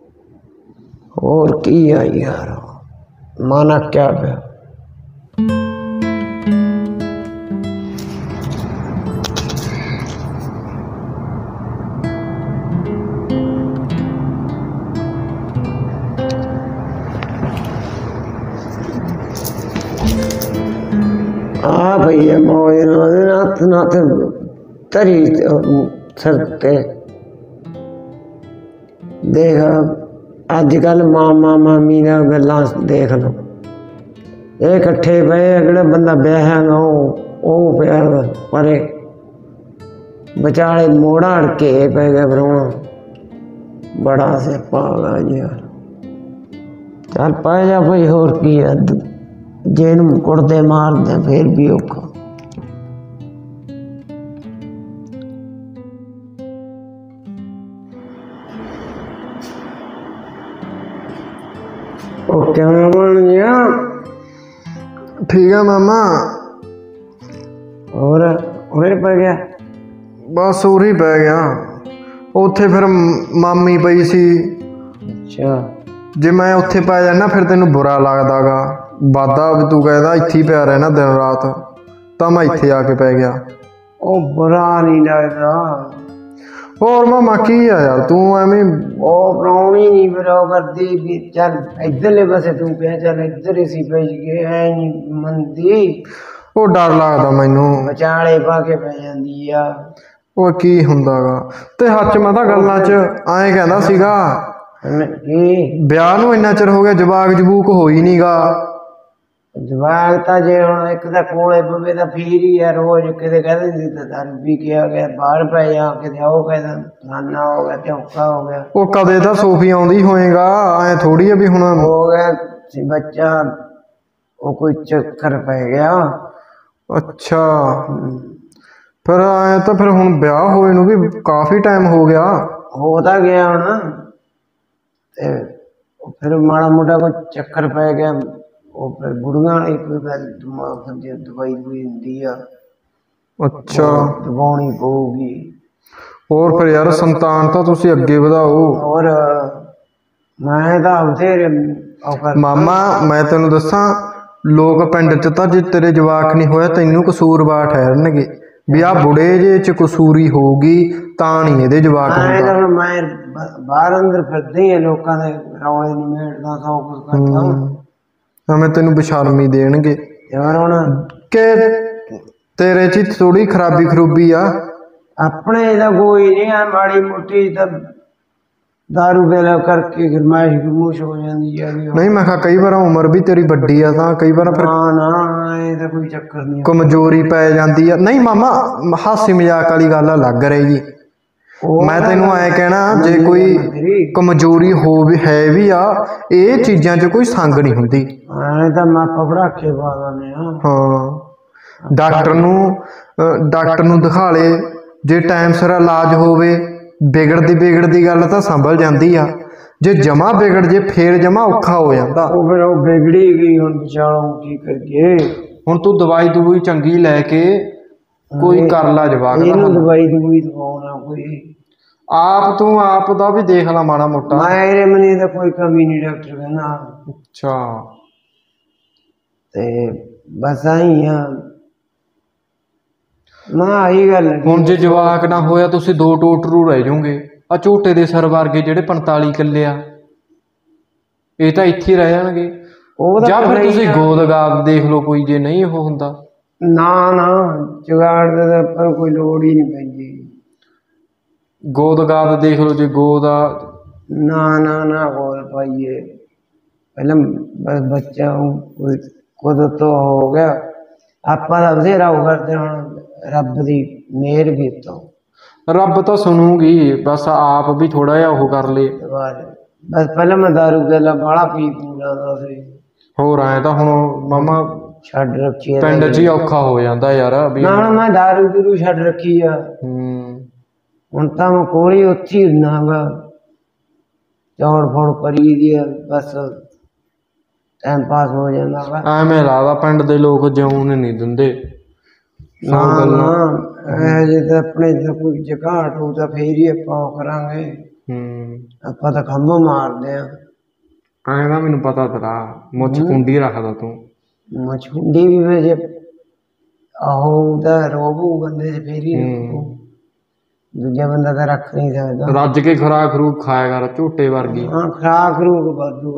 A: ਹੋਰ ਕੀ ਆ ਯਾਰ, ਮਾਨਾ ਕਿਆ ਪਿਆ। ਆ ਭਈਆ ਮੋਏ ਨਾਥ ਨਾਥ ਤਰੀ ਸਰ ਤੇ ਦੇਖ, ਅੱਜ ਕੱਲ ਮਾਮਾ ਮਾਮੀ ਦਾ ਗੱਲਾਂ ਦੇਖ ਲਓ। ਇਹ ਇਕੱਠੇ ਪਏ, ਅਗਲਾ ਬੰਦਾ ਵਿਆਹਿਆ ਉਹ ਪਿਆ ਪਰੇ ਵਿਚਾਲੇ ਮੋੜਾ ਅੜ ਕੇ ਪੈ ਗਿਆ। ਫਿਰ ਹੁਣ ਬੜਾ ਸਿਆਪਾ ਹੋ ਗਿਆ ਯਾਰ। ਚੱਲ ਪੈ ਜਾ ਭਾਈ, ਹੋਰ ਕੀ ਹੈ, ਜੇ ਇਹਨੂੰ ਕੁੱਟਦੇ ਮਾਰਦੇ ਫੇਰ ਵੀ ਔਖਾ। ਉਹ ਕਿਵੇਂ ਬਣ ਗਿਆ?
C: ਠੀਕ ਆ ਮਾਮਾ।
A: ਹੋਰ ਉਰੇ ਪੈ ਗਿਆ?
C: ਬਸ ਉਰੀ ਪੈ ਗਿਆ। ਉੱਥੇ ਫਿਰ ਮਾਮੀ ਪਈ ਸੀ।
A: ਅੱਛਾ,
C: ਜੇ ਮੈਂ ਉੱਥੇ ਪੈ ਜਾਣਾ ਫਿਰ ਤੈਨੂੰ ਬੁਰਾ ਲੱਗਦਾਗਾ, ਵਾਦਾ ਵੀ ਤੂੰ ਕਹਿੰਦਾ ਇੱਥੇ ਹੀ ਪਿਆ ਰਹਿਣਾ ਦਿਨ ਰਾਤ, ਤਾਂ ਮੈਂ ਇੱਥੇ ਆ ਕੇ ਪੈ ਗਿਆ।
A: ਉਹ ਬੁਰਾ ਨਹੀਂ ਲੱਗਦਾ।
C: ਹੋਰ ਮਾਮਾ ਕੀ ਆ ਯਾਰ, ਤੂੰ ਐਵੇਂ
A: ਉਹ ਪ੍ਰਾਹੁਣੀ ਨਹੀਂ ਫਿਰ ਉਹ ਕਰਦੀ ਵੀ ਚੱਲ ਇੱਧਰਲੇ ਪਾਸੇ ਤੂੰ ਕਿਹਾ ਚੱਲ ਇੱਧਰ ਹੀ ਸੀ ਪੈ ਗਏ, ਐ ਨਹੀਂ ਮੰਨਦੀ।
C: ਉਹ ਡਰ ਲੱਗਦਾ ਮੈਨੂੰ,
A: ਵਿਚਾਲੇ ਪਾ ਕੇ ਪੈ ਜਾਂਦੀ ਆ।
C: ਉਹ ਕੀ ਹੁੰਦਾਗਾ ਤੇ ਹੱਥ ਮੈਂ ਤਾਂ ਗੱਲਾਂ 'ਚ ਐਂ ਕਹਿੰਦਾ ਸੀਗਾ
A: ਕੀ
C: ਵਿਆਹ ਨੂੰ ਇੰਨਾ ਚਿਰ ਹੋ ਗਿਆ, ਜਵਾਕ ਜਬੂਕ ਹੋਈ ਨੀਗਾ।
A: ਜਵਾਕ ਤਾਂ ਜੇ ਹੁਣ ਇੱਕ ਤਾਂ ਕੋਲੇ ਪਵੇ ਤਾਂ ਫੇਰ ਹੀ ਆ। ਰੋਜ਼ ਕਿਤੇ ਕਹਿ ਦਿੰਦੀ ਤਾਂ ਦਾਰੂ ਪੀ ਕੇ ਆ ਗਿਆ, ਬਾਹਰ ਪੈ ਜਾ, ਕਿਤੇ ਉਹ ਕਹਿੰਦਾ ਫਲਾਨਾ ਹੋ ਗਿਆ ਤੇ ਔਖਾ ਹੋ ਗਿਆ।
C: ਉਹ ਕਦੇ ਤਾਂ ਸੋਫੀ ਆਉਂਦੀ ਹੋਏਗਾ, ਐ ਥੋੜੀ ਆ ਵੀ ਹੁਣ
A: ਹੋ ਗਿਆ ਸੀ ਬੱਚਾ, ਉਹ ਕੋਈ ਚੱਕਰ ਪੈ ਗਿਆ।
C: ਅੱਛਾ, ਫਿਰ ਐ ਤਾਂ ਫਿਰ ਹੁਣ ਵਿਆਹ ਹੋਏ ਨੂੰ ਵੀ ਕਾਫੀ ਟਾਈਮ ਹੋ ਗਿਆ।
A: ਹੋ ਤਾਂ ਗਿਆ ਹੁਣ, ਤੇ ਫਿਰ ਮਾੜਾ ਮੋਟਾ ਕੋਈ ਚੱਕਰ ਪੈ ਗਿਆ। ਉਹ ਫਿਰ ਬੁੜੀਆਂ ਵਾਲੀ ਕੋਈ ਗੱਲ ਦਿਮਾਗ ਦੀ ਦਵਾਈ ਦਵਾਈ ਹੁੰਦੀ ਆ,
C: ਅੱਛਾ,
A: ਦਵਾਉਣੀ ਪਊਗੀ।
C: ਹੋਰ ਫਿਰ ਯਾਰ ਸੰਤਾਨ ਤਾਂ ਤੁਸੀਂ ਅੱਗੇ ਵਧਾਓ।
A: ਹੋਰ ਮੈਂ ਤਾਂ ਬਥੇਰੇ
C: ਮਾਮਾ ਮੈਂ ਤੈਨੂੰ ਦੱਸਾਂ, ਲੋਕ ਪਿੰਡ 'ਚ ਤਾਂ ਜੇ ਤੇਰੇ ਜਵਾਕ ਨਹੀਂ ਹੋਇਆ ਤੈਨੂੰ ਕਸੂਰਵਾਰ ਠਹਿਰਨਗੇ ਵੀ ਆਹ ਬੁੜੇ ਜੇ 'ਚ ਕਸੂਰੀ ਹੋਊਗੀ ਤਾਂ ਨਹੀਂ ਇਹਦੇ ਜਵਾਕ ਹੁੰਦਾ।
A: ਮੈਂ ਬਾਹਰ ਅੰਦਰ ਫਿਰਦੇ ਆ, ਲੋਕਾਂ ਦੇ ਰੌਲੇ ਨੂੰ ਮੇੜਦਾ, ਸੌ ਕੁਝ ਕਰਦਾ।
C: ਐਵੇਂ ਤੈਨੂੰ ਬੇਸ਼ਰਮੀ ਦੇਣਗੇ
A: ਯਾਰ ਹੁਣ
C: ਕਿ ਤੇਰੇ 'ਚ ਥੋੜੀ ਖਰਾਬੀ ਖਰੂਬੀ ਆ।
A: ਆਪਣੇ ਦਾ ਕੋਈ ਨਹੀਂ ਆ, ਮਾੜੀ ਮੋਟੀ ਤਾਂ ਦਾਰੂ ਵੇਲਾ ਕਰਕੇ ਗਰਮਾਇਸ਼ ਗਰਮੂਸ਼ ਹੋ ਜਾਂਦੀ ਆ।
C: ਨਹੀਂ ਮੈਂ ਕਿਹਾ ਕਈ ਵਾਰ ਉਮਰ ਵੀ ਤੇਰੀ ਵੱਡੀ ਆ ਤਾਂ ਕਈ ਵਾਰ ਫਿਰ
A: ਨਾ ਇਹ ਤਾਂ ਕੋਈ ਚੱਕਰ ਨਹੀਂ,
C: ਕਮਜ਼ੋਰੀ ਪੈ ਜਾਂਦੀ ਆ। ਨਹੀਂ ਮਾਮਾ ਹਾਸੀ ਮਜ਼ਾਕ ਵਾਲੀ ਗੱਲ ਲੱਗ ਰਹੀ ਜੀ। ਮੈਂ ਤੈਨੂੰ ਐ ਕਹਿਣਾ, ਜੇ ਕੋਈ ਕਮਜ਼ੋਰੀ ਹੈ ਵੀ ਆ, ਇਹ ਚੀਜ਼ਾਂ 'ਚ ਕੋਈ ਸੰਗ ਨਹੀਂ ਹੁੰਦੀ।
A: ਐ ਤਾਂ ਮਾਪਾ ਪੜਾਕੇ ਪਾ ਦਿੰਦੇ ਆ।
C: ਹਾਂ, ਡਾਕਟਰ ਨੂੰ ਦਿਖਾ ਲੇ, ਜੇ ਟਾਈਮ ਸਿਰ ਇਲਾਜ ਹੋਵੇ, ਵਿਗੜਦੀ ਗੱਲ ਤਾਂ ਸੰਭਲ ਜਾਂਦੀ ਆ। ਜੇ ਜਮਾ ਵਿਗੜ ਜੇ ਫੇਰ ਜਮਾ ਔਖਾ ਹੋ ਜਾਂਦਾ।
A: ਉਹ ਫਿਰ ਉਹ ਵਿਗੜੀ ਗਈ, ਹੁਣ ਵਿਚਾਲੋਂ ਕੀ ਕਰੀਏ। ਹੁਣ
C: ਤੂੰ ਦਵਾਈ ਦਵੂਈ ਚੰਗੀ ਲੈ ਕੇ ਕੋਈ ਕਰ ਲਾ ਜਵਾਕ ਦਾ।
A: ਦਵਾਈ ਦਵਾਉਣਾ ਕੋਈ
C: ਆਪ ਦਾ ਵੀ ਦੇਖ ਲਾ ਮਾੜਾ ਮੋਟਾ।
A: ਮੇਰੇ ਮਨੀ ਦਾ ਕੋਈ ਕਮੀ ਨਹੀਂ, ਡਾਕਟਰ ਕਹਿੰਦਾ।
C: ਅੱਛਾ,
A: ਤੇ ਬਸ ਆਈ ਆ ਨਾ, ਆਹੀ ਗੱਲ।
C: ਹੁਣ ਜੇ ਜਵਾਕ ਨਾ ਹੋਇਆ ਤੁਸੀਂ ਦੋ ਟੋਟਰੂ ਰਹਿ ਜਾਓਗੇ। ਆ ਝੋਟੇ ਦੇ ਸਰ ਵਰਗੇ ਜਿਹੜੇ 45 ਕਿੱਲੇ ਆ, ਇਹ ਤਾਂ ਇੱਥੇ ਰਹਿ ਜਾਣਗੇ। ਜਾਂ ਫਿਰ ਤੁਸੀਂ ਗੋਦਗਾਬ ਦੇਖ ਲਓ ਕੋਈ, ਜੇ ਨਹੀਂ ਉਹ ਹੁੰਦਾ।
A: ਨਾ ਜੁਗਾੜ ਦਾ ਪਰ ਕੋਈ ਲੋੜ ਹੀ ਨਹੀਂ ਪੈਂਦੀ।
C: ਗੋਦਗਾਬ ਦੇਖ ਲਓ, ਜੇ ਗੋਦ ਆ।
A: ਨਾ ਗੋਦ ਪਾਈਏ ਪਹਿਲਾਂ, ਬਸ ਬੱਚਾ ਕੋਈ ਕੁਦਰਤ ਤੋਂ ਹੋ ਗਿਆ। ਆਪਾਂ ਦਾ ਬਥੇਰਾ ਉਹ ਕਰਦੇ, ਹੁਣ ਰੱਬ ਦੀ ਮਿਹਰ ਵੀ ਤੋਂ
C: ਰੱਬ ਤਾਂ ਸੁਣੂਗੀ, ਬਸ ਆਪ ਵੀ ਥੋੜਾ ਜਿਹਾ ਉਹ ਕਰ ਲੇ।
A: ਬਸ ਪਹਿਲਾਂ ਮੈਂ ਦਾਰੂ ਪਹਿਲਾਂ ਬਾਹਲਾ ਪੀ ਜਾਂਦਾ ਸੀ।
C: ਹੋਰ ਆਏ ਤਾਂ ਹੁਣ ਮਾਮਾ
A: ਛੱਡ ਰੱਖੀ
C: ਪਿੰਡ 'ਚ ਹੀ ਔਖਾ ਹੋ ਜਾਂਦਾ ਯਾਰ।
A: ਨਾ ਮੈਂ ਦਾਰੂ ਦੂਰੂ ਛੱਡ ਰੱਖੀ ਆ। ਹੁਣ ਤਾਂ ਮੈਂ ਕੋਲੀ ਉੱਥੇ ਹੀ ਹੁੰਦਾ ਗਾ, ਚੌੜ ਫੋੜ ਕਰੀ ਦੀ ਆ, ਬਸ ਟਾਈਮ ਪਾਸ ਹੋ ਜਾਂਦਾ ਵਾ।
C: ਐਵੇਂ ਲੱਗਦਾ ਪਿੰਡ ਦੇ ਲੋਕ ਜਿਉਣ ਨਹੀਂ ਦਿੰਦੇ।
A: ਨਾ ਜੇ ਤਾਂ ਆਪਣੇ ਤਾਂ ਕੋਈ ਜਗ੍ਹਾ ਹਟੂ ਤਾਂ ਫੇਰ ਹੀ ਆਪਾਂ ਉਹ ਕਰਾਂਗੇ। ਆਪਾਂ ਤਾਂ ਖੰਭ ਮਾਰਦੇ ਆ।
C: ਐਂ ਦਾ ਮੈਨੂੰ ਪਤਾ ਤੇਰਾ ਮੁੱਛ ਕੁੰਡੀ ਰੱਖਦਾ ਤੂੰ।
A: ਮੁੱਛ ਕੁੰਡੀ ਵੀ ਵੇ ਜੇ ਆਹੋ ਤਾਂ ਰੋਬੂ ਬੰਦੇ 'ਚ ਫੇਰ ਹੀ ਦੂਜਾ ਬੰਦਾ ਤਾਂ ਰੱਖ ਨਹੀਂ ਸਕਦਾ।
C: ਰੱਜ ਕੇ ਖੁਰਾਕ ਖਰੂਕ ਖਾਇਆ ਕਰ ਝੋਟੇ ਵਰਗੀ।
A: ਹਾਂ, ਖੁਰਾਕ ਖਰੂਕ ਵਾਧੂ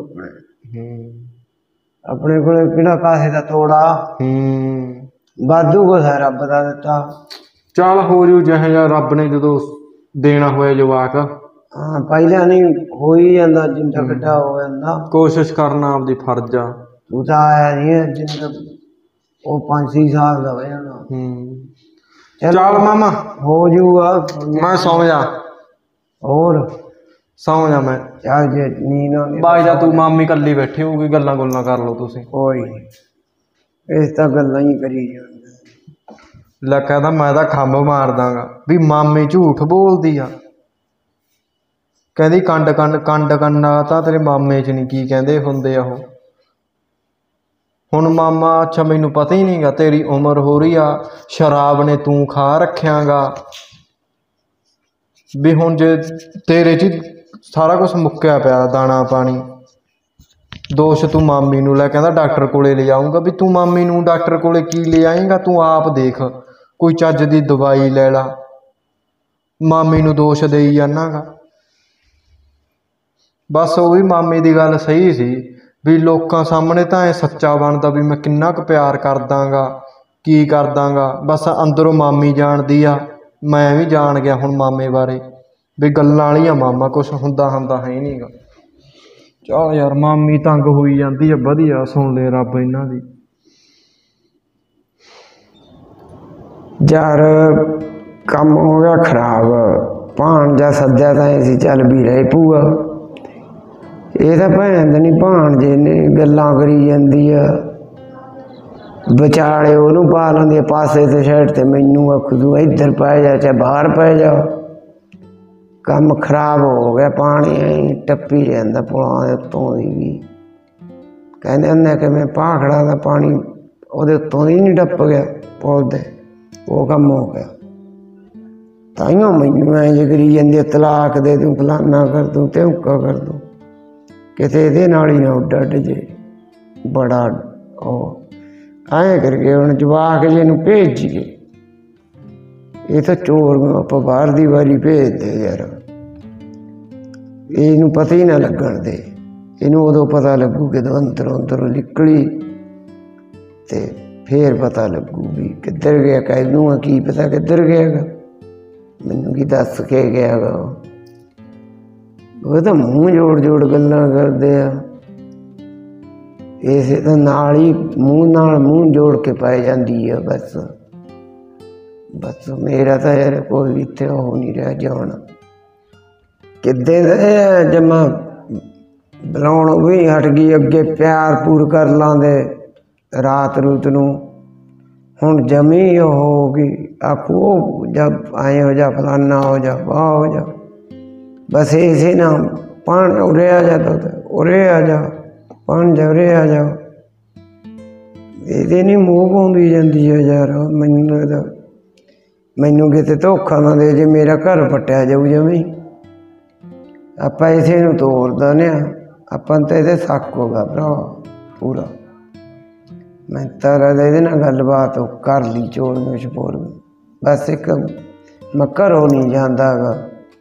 A: ਆਪਣੇ ਕੋਲੇ ਕਿਹੜਾ ਕਾਸੇ ਦਾ ਤੋੜਾ। ਵਾਧੂ ਕੁਛ ਹੈ ਰੱਬ ਦਾ ਦਿੱਤਾ।
C: ਚੱਲ ਹੋ ਜੂ ਜਿਹੋ ਜਿਹਾ ਰੱਬ ਨੇ ਜਦੋਂ ਦੇਣਾ ਹੋਇਆ ਜਵਾਕ।
A: ਹਾਂ, ਪਹਿਲਾਂ ਨਹੀਂ ਹੋ ਹੀ ਜਾਂਦਾ, ਜਿੰਦਾ ਕੱਢਾ ਹੋ ਜਾਂਦਾ।
C: ਕੋਸ਼ਿਸ਼ ਕਰਨਾ ਆਪਦੀ ਫਰਜ਼ ਆ।
A: ਤੂੰ ਤਾਂ ਆਇਆ ਨਹੀਂ ਜਿੰਦਾ, ਉਹ 5-6 ਸਾਲ ਦਾ ਹੋ ਜਾਣਾ।
C: ਚੱਲ ਮਾਮਾ
A: ਹੋ ਜੂਗਾ।
C: ਮੈਂ ਸੌਂ ਜਾ।
A: ਹੋਰ
C: ਸੌਂ ਜਾ ਮੈਂ।
A: ਚੱਲ ਜੇ ਨੀਂਦ ਆਉਂਦੀ
C: ਬਾਈ ਜਾ ਤੂੰ, ਮਾਮੀ ਕੱਲੀ ਬੈਠੀ ਹੋਊਗੀ, ਗੱਲਾਂ ਗੁੱਲਾਂ ਕਰ ਲਓ ਤੁਸੀਂ।
A: ਕੋਈ ਨੀ, ਇਸ ਤਾਂ ਗੱਲਾਂ ਹੀ ਕਰੀ ਜਾਂਦੇ।
C: ਲੈ ਕਹਿੰਦਾ ਮੈਂ ਤਾਂ ਖੰਭ ਮਾਰ ਦਾਂਗਾ ਵੀ ਮਾਮੀ ਝੂਠ ਬੋਲਦੀ ਆ। ਕਹਿੰਦੀ ਕੰਡ ਕੰਨਾ ਤਾਂ ਤੇਰੇ ਮਾਮੇ 'ਚ ਨਹੀਂ, ਕੀ ਕਹਿੰਦੇ ਹੁੰਦੇ ਆ ਉਹ। ਹੁਣ ਮਾਮਾ ਅੱਛਾ ਮੈਨੂੰ ਪਤਾ ਹੀ ਨਹੀਂਗਾ, ਤੇਰੀ ਉਮਰ ਹੋ ਰਹੀ ਆ, ਸ਼ਰਾਬ ਨੇ ਤੂੰ ਖਾ ਰੱਖਿਆਗਾ ਵੀ ਹੁਣ ਜੇ ਤੇਰੇ 'ਚ ਸਾਰਾ ਕੁਝ ਮੁੱਕਿਆ ਪਿਆ, ਦਾਣਾ ਪਾਣੀ, ਦੋਸ਼ ਤੂੰ ਮਾਮੀ ਨੂੰ ਲੈ। ਕਹਿੰਦਾ ਡਾਕਟਰ ਕੋਲੇ ਲੈ ਜਾਊਂਗਾ। ਵੀ ਤੂੰ ਮਾਮੀ ਨੂੰ ਡਾਕਟਰ ਕੋਲੇ ਕੀ ਲੈ ਆਏਂਗਾ? ਤੂੰ ਆਪ ਦੇਖ, ਕੋਈ ਚੱਜ ਦੀ ਦਵਾਈ ਲੈ ਲਾ, ਮਾਮੀ ਨੂੰ ਦੋਸ਼ ਦੇਈ ਜਾਨਾਗਾ। ਬਸ ਉਹ ਵੀ ਮਾਮੀ ਦੀ ਗੱਲ ਸਹੀ ਸੀ ਵੀ ਲੋਕਾਂ ਸਾਹਮਣੇ ਤਾਂ ਇਹ ਸੱਚਾ ਬਣਦਾ ਵੀ ਮੈਂ ਕਿੰਨਾ ਕੁ ਪਿਆਰ ਕਰਦਾਗਾ, ਕੀ ਕਰਦਾਗਾ। ਬਸ ਅੰਦਰੋਂ ਮਾਮੀ ਜਾਣਦੀ ਆ, ਮੈਂ ਵੀ ਜਾਣ ਗਿਆ ਹੁਣ ਮਾਮੇ ਬਾਰੇ ਵੀ ਗੱਲਾਂ ਵਾਲੀਆਂ ਮਾਮਾ, ਕੁਛ ਹੁੰਦਾ ਹੈ ਨਹੀਂਗਾ। ਚੱਲ ਯਾਰ, ਮਾਮੀ ਤੰਗ ਹੋਈ ਜਾਂਦੀ ਆ, ਵਧੀਆ ਸੁਣ ਲੈ ਰੱਬ ਇਹਨਾਂ ਦੀ।
A: ਯਾਰ ਕੰਮ ਹੋ ਗਿਆ ਖਰਾਬ, ਭਾਣਜਾ ਸੱਦਿਆ ਤਾਂ ਅਸੀਂ ਚੱਲ ਵੀ ਰਹੇ ਭੂਆ। ਇਹ ਤਾਂ ਭੈਣ ਨਹੀਂ, ਭਾਣਜੇ ਨੇ ਗੱਲਾਂ ਕਰੀ ਜਾਂਦੀ ਆ, ਵਿਚਾਲੇ ਉਹਨੂੰ ਪਾ ਲੈਂਦੀ ਆ ਪਾਸੇ ਤੇ ਸਾਈਡ ਤੇ, ਮੈਨੂੰ ਆਖੂ ਤੂੰ ਇੱਧਰ ਪੈ ਜਾ ਚਾਹੇ ਬਾਹਰ ਪੈ ਜਾ। ਕੰਮ ਖਰਾਬ ਹੋ ਗਿਆ, ਪਾਣੀ ਐਂ ਟੱਪੀ ਜਾਂਦਾ ਪੁਲਾਂ ਦੇ ਉੱਤੋਂ ਦੀ ਵੀ। ਕਹਿੰਦੇ ਹੁੰਦੇ ਕਿ ਮੈਂ ਭਾਖੜਾ ਦਾ ਪਾਣੀ ਉਹਦੇ ਉੱਤੋਂ ਦੀ ਨਹੀਂ ਟੱਪ ਗਿਆ ਪੁਲ ਦੇ, ਉਹ ਕੰਮ ਹੋ ਗਿਆ। ਤਾਈਓ ਮੈਨੂੰ ਐਂ ਜੇ ਕਰੀ ਜਾਂਦੀ ਆ, ਤਲਾਕ ਦੇ ਦੂੰ, ਫਲਾਨਾ ਕਰ ਦੂੰ, ਧਿਉਂਕਾ ਕਰ ਦੂੰ, ਕਿਤੇ ਇਹਦੇ ਨਾਲ ਹੀ ਨਾ ਉੱਡ ਜੇ। ਬੜਾ ਉਹ ਐਂ ਕਰਕੇ ਹੁਣ ਜਵਾਕ ਜੇ ਨੂੰ ਭੇਜੀਏ, ਇਹ ਤਾਂ ਚੋਰ ਨੂੰ ਆਪਾਂ ਬਾਹਰ ਦੀ ਵਾਰੀ ਭੇਜਦੇ ਯਾਰ। ਇਹਨੂੰ ਪਤਾ ਹੀ ਨਾ ਲੱਗਣ ਦੇ, ਇਹਨੂੰ ਉਦੋਂ ਪਤਾ ਲੱਗੂ ਜਦੋਂ ਅੰਦਰੋਂ ਨਿਕਲੀ ਤੇ ਫੇਰ ਪਤਾ ਲੱਗੂ ਵੀ ਕਿੱਧਰ ਗਿਆ। ਕਹਿ ਦੂੰਗਾ ਕੀ ਪਤਾ ਕਿੱਧਰ ਗਿਆ ਗਾ, ਮੈਨੂੰ ਕੀ ਦੱਸ ਕੇ ਗਿਆ ਗਾ। ਉਹ ਤਾਂ ਮੂੰਹ ਜੋੜ ਗੱਲਾਂ ਕਰਦੇ ਆ, ਇਸੇ ਤਾਂ ਨਾਲ ਹੀ ਮੂੰਹ ਜੋੜ ਕੇ ਪੈ ਜਾਂਦੀ ਆ। ਬਸ ਮੇਰਾ ਤਾਂ ਯਾਰ ਕੋਈ ਇੱਥੇ ਉਹ ਨਹੀਂ ਰਹਿ ਜਾਣਾ। ਕਿੱਦੇ ਦੇ ਜਮਾ ਬੁਲਾਉਣ ਵੀ ਹਟ ਗਈ, ਅੱਗੇ ਪਿਆਰ ਪੂਰ ਕਰ ਲਾਂਦੇ ਰਾਤ ਰੂਤ ਨੂੰ, ਹੁਣ ਜਮੀ ਹੋ ਗਈ। ਆਖੋ ਜਬ ਆਏ ਹੋ ਜਾ, ਫਲਾਨਾ ਹੋ ਜਾ, ਵਾਹ ਹੋ ਜਾ, ਬਸ ਇਸੇ ਨਾ ਪਾਣ ਉਰੇ ਆ ਜਾ, ਉਰੇ ਆ ਜਾ, ਪਾਣ ਜਾ ਉਰੇ ਆ ਜਾ। ਇਹਦੇ ਨਹੀਂ ਮੂੰਹ ਪਾਉਂਦੀ ਜਾਂਦੀ ਹੈ ਯਾਰ। ਮੈਨੂੰ ਲੱਗਦਾ ਮੈਨੂੰ ਕਿਤੇ ਧੋਖਾ ਨਾ ਦੇ ਜੇ, ਮੇਰਾ ਘਰ ਪੱਟਿਆ ਜਾਊ ਜਮੀ। ਆਪਾਂ ਇਸੇ ਨੂੰ ਤੋੜ ਦਿੰਦੇ ਹਾਂ, ਆਪਾਂ ਤਾਂ ਇਹਦੇ ਸ਼ੱਕ ਹੋਗਾ ਭਰਾ ਪੂਰਾ। ਮੈਂ ਤਾਂ ਲੱਗਦਾ ਇਹਦੇ ਨਾਲ ਗੱਲਬਾਤ ਕਰ ਲਈ, ਚੋਰ ਨੂੰ ਛਪੋਰ ਨੂੰ। ਬਸ ਇੱਕ ਮੈਂ ਘਰੋਂ ਨਹੀਂ ਜਾਂਦਾ ਗਾ,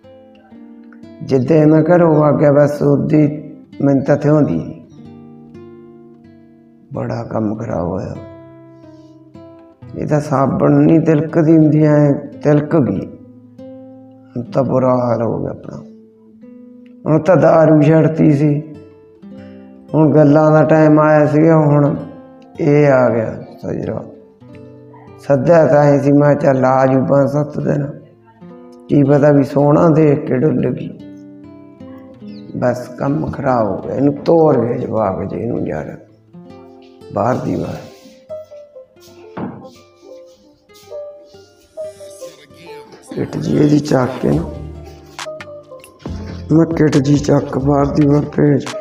A: ਜਿੱਦੇ ਮੈਂ ਘਰੋਂ ਆ ਗਿਆ ਬਸ ਉਹਦੀ ਮੈਨੂੰ ਤਾਂ ਥਿਉਂਦੀ। ਬੜਾ ਕੰਮ ਖਰਾਬ ਹੋਇਆ। ਇਹ ਤਾਂ ਸਾਬਣ ਨਹੀਂ ਤਿਲਕਦੀ ਹੁੰਦੀ, ਐ ਤਿਲਕ ਗਈ। ਹੁਣ ਤਾਂ ਬੁਰਾ ਹਾਲ ਹੋ ਗਿਆ ਆਪਣਾ। ਹੁਣ ਤਾਂ ਦਾਰੂ ਛੱਡਤੀ ਸੀ, ਹੁਣ ਗੱਲਾਂ ਦਾ ਟਾਈਮ ਆਇਆ ਸੀਗਾ, ਹੁਣ ਇਹ ਆ ਗਿਆ ਸਜਰਾ। ਸੱਦਿਆ ਤਾਂ ਐ ਸੀ, ਮੈਂ ਚੱਲ ਆ ਜੂ 5-7 ਦਿਨ, ਕੀ ਪਤਾ ਵੀ ਸੋਹਣਾ ਦੇਖ ਕੇ ਡੁੱਲ ਗਈ। ਬਸ ਕੰਮ ਖਰਾਬ ਹੋ ਗਿਆ। ਇਹਨੂੰ ਤੋੜ ਗਏ ਜਵਾਕ ਜੇ ਇਹਨੂੰ ਯਾਰ ਬਾਹਰ ਦੀ ਵਾਰ। ਕਿਟ ਜੀ ਇਹਦੀ ਚੱਕ ਕੇ ਨਾ, ਮੈਂ ਕਿਟ ਜੀ ਚੱਕ ਬਾਹਰ ਦੀ ਵਾਰ ਭੇਜ।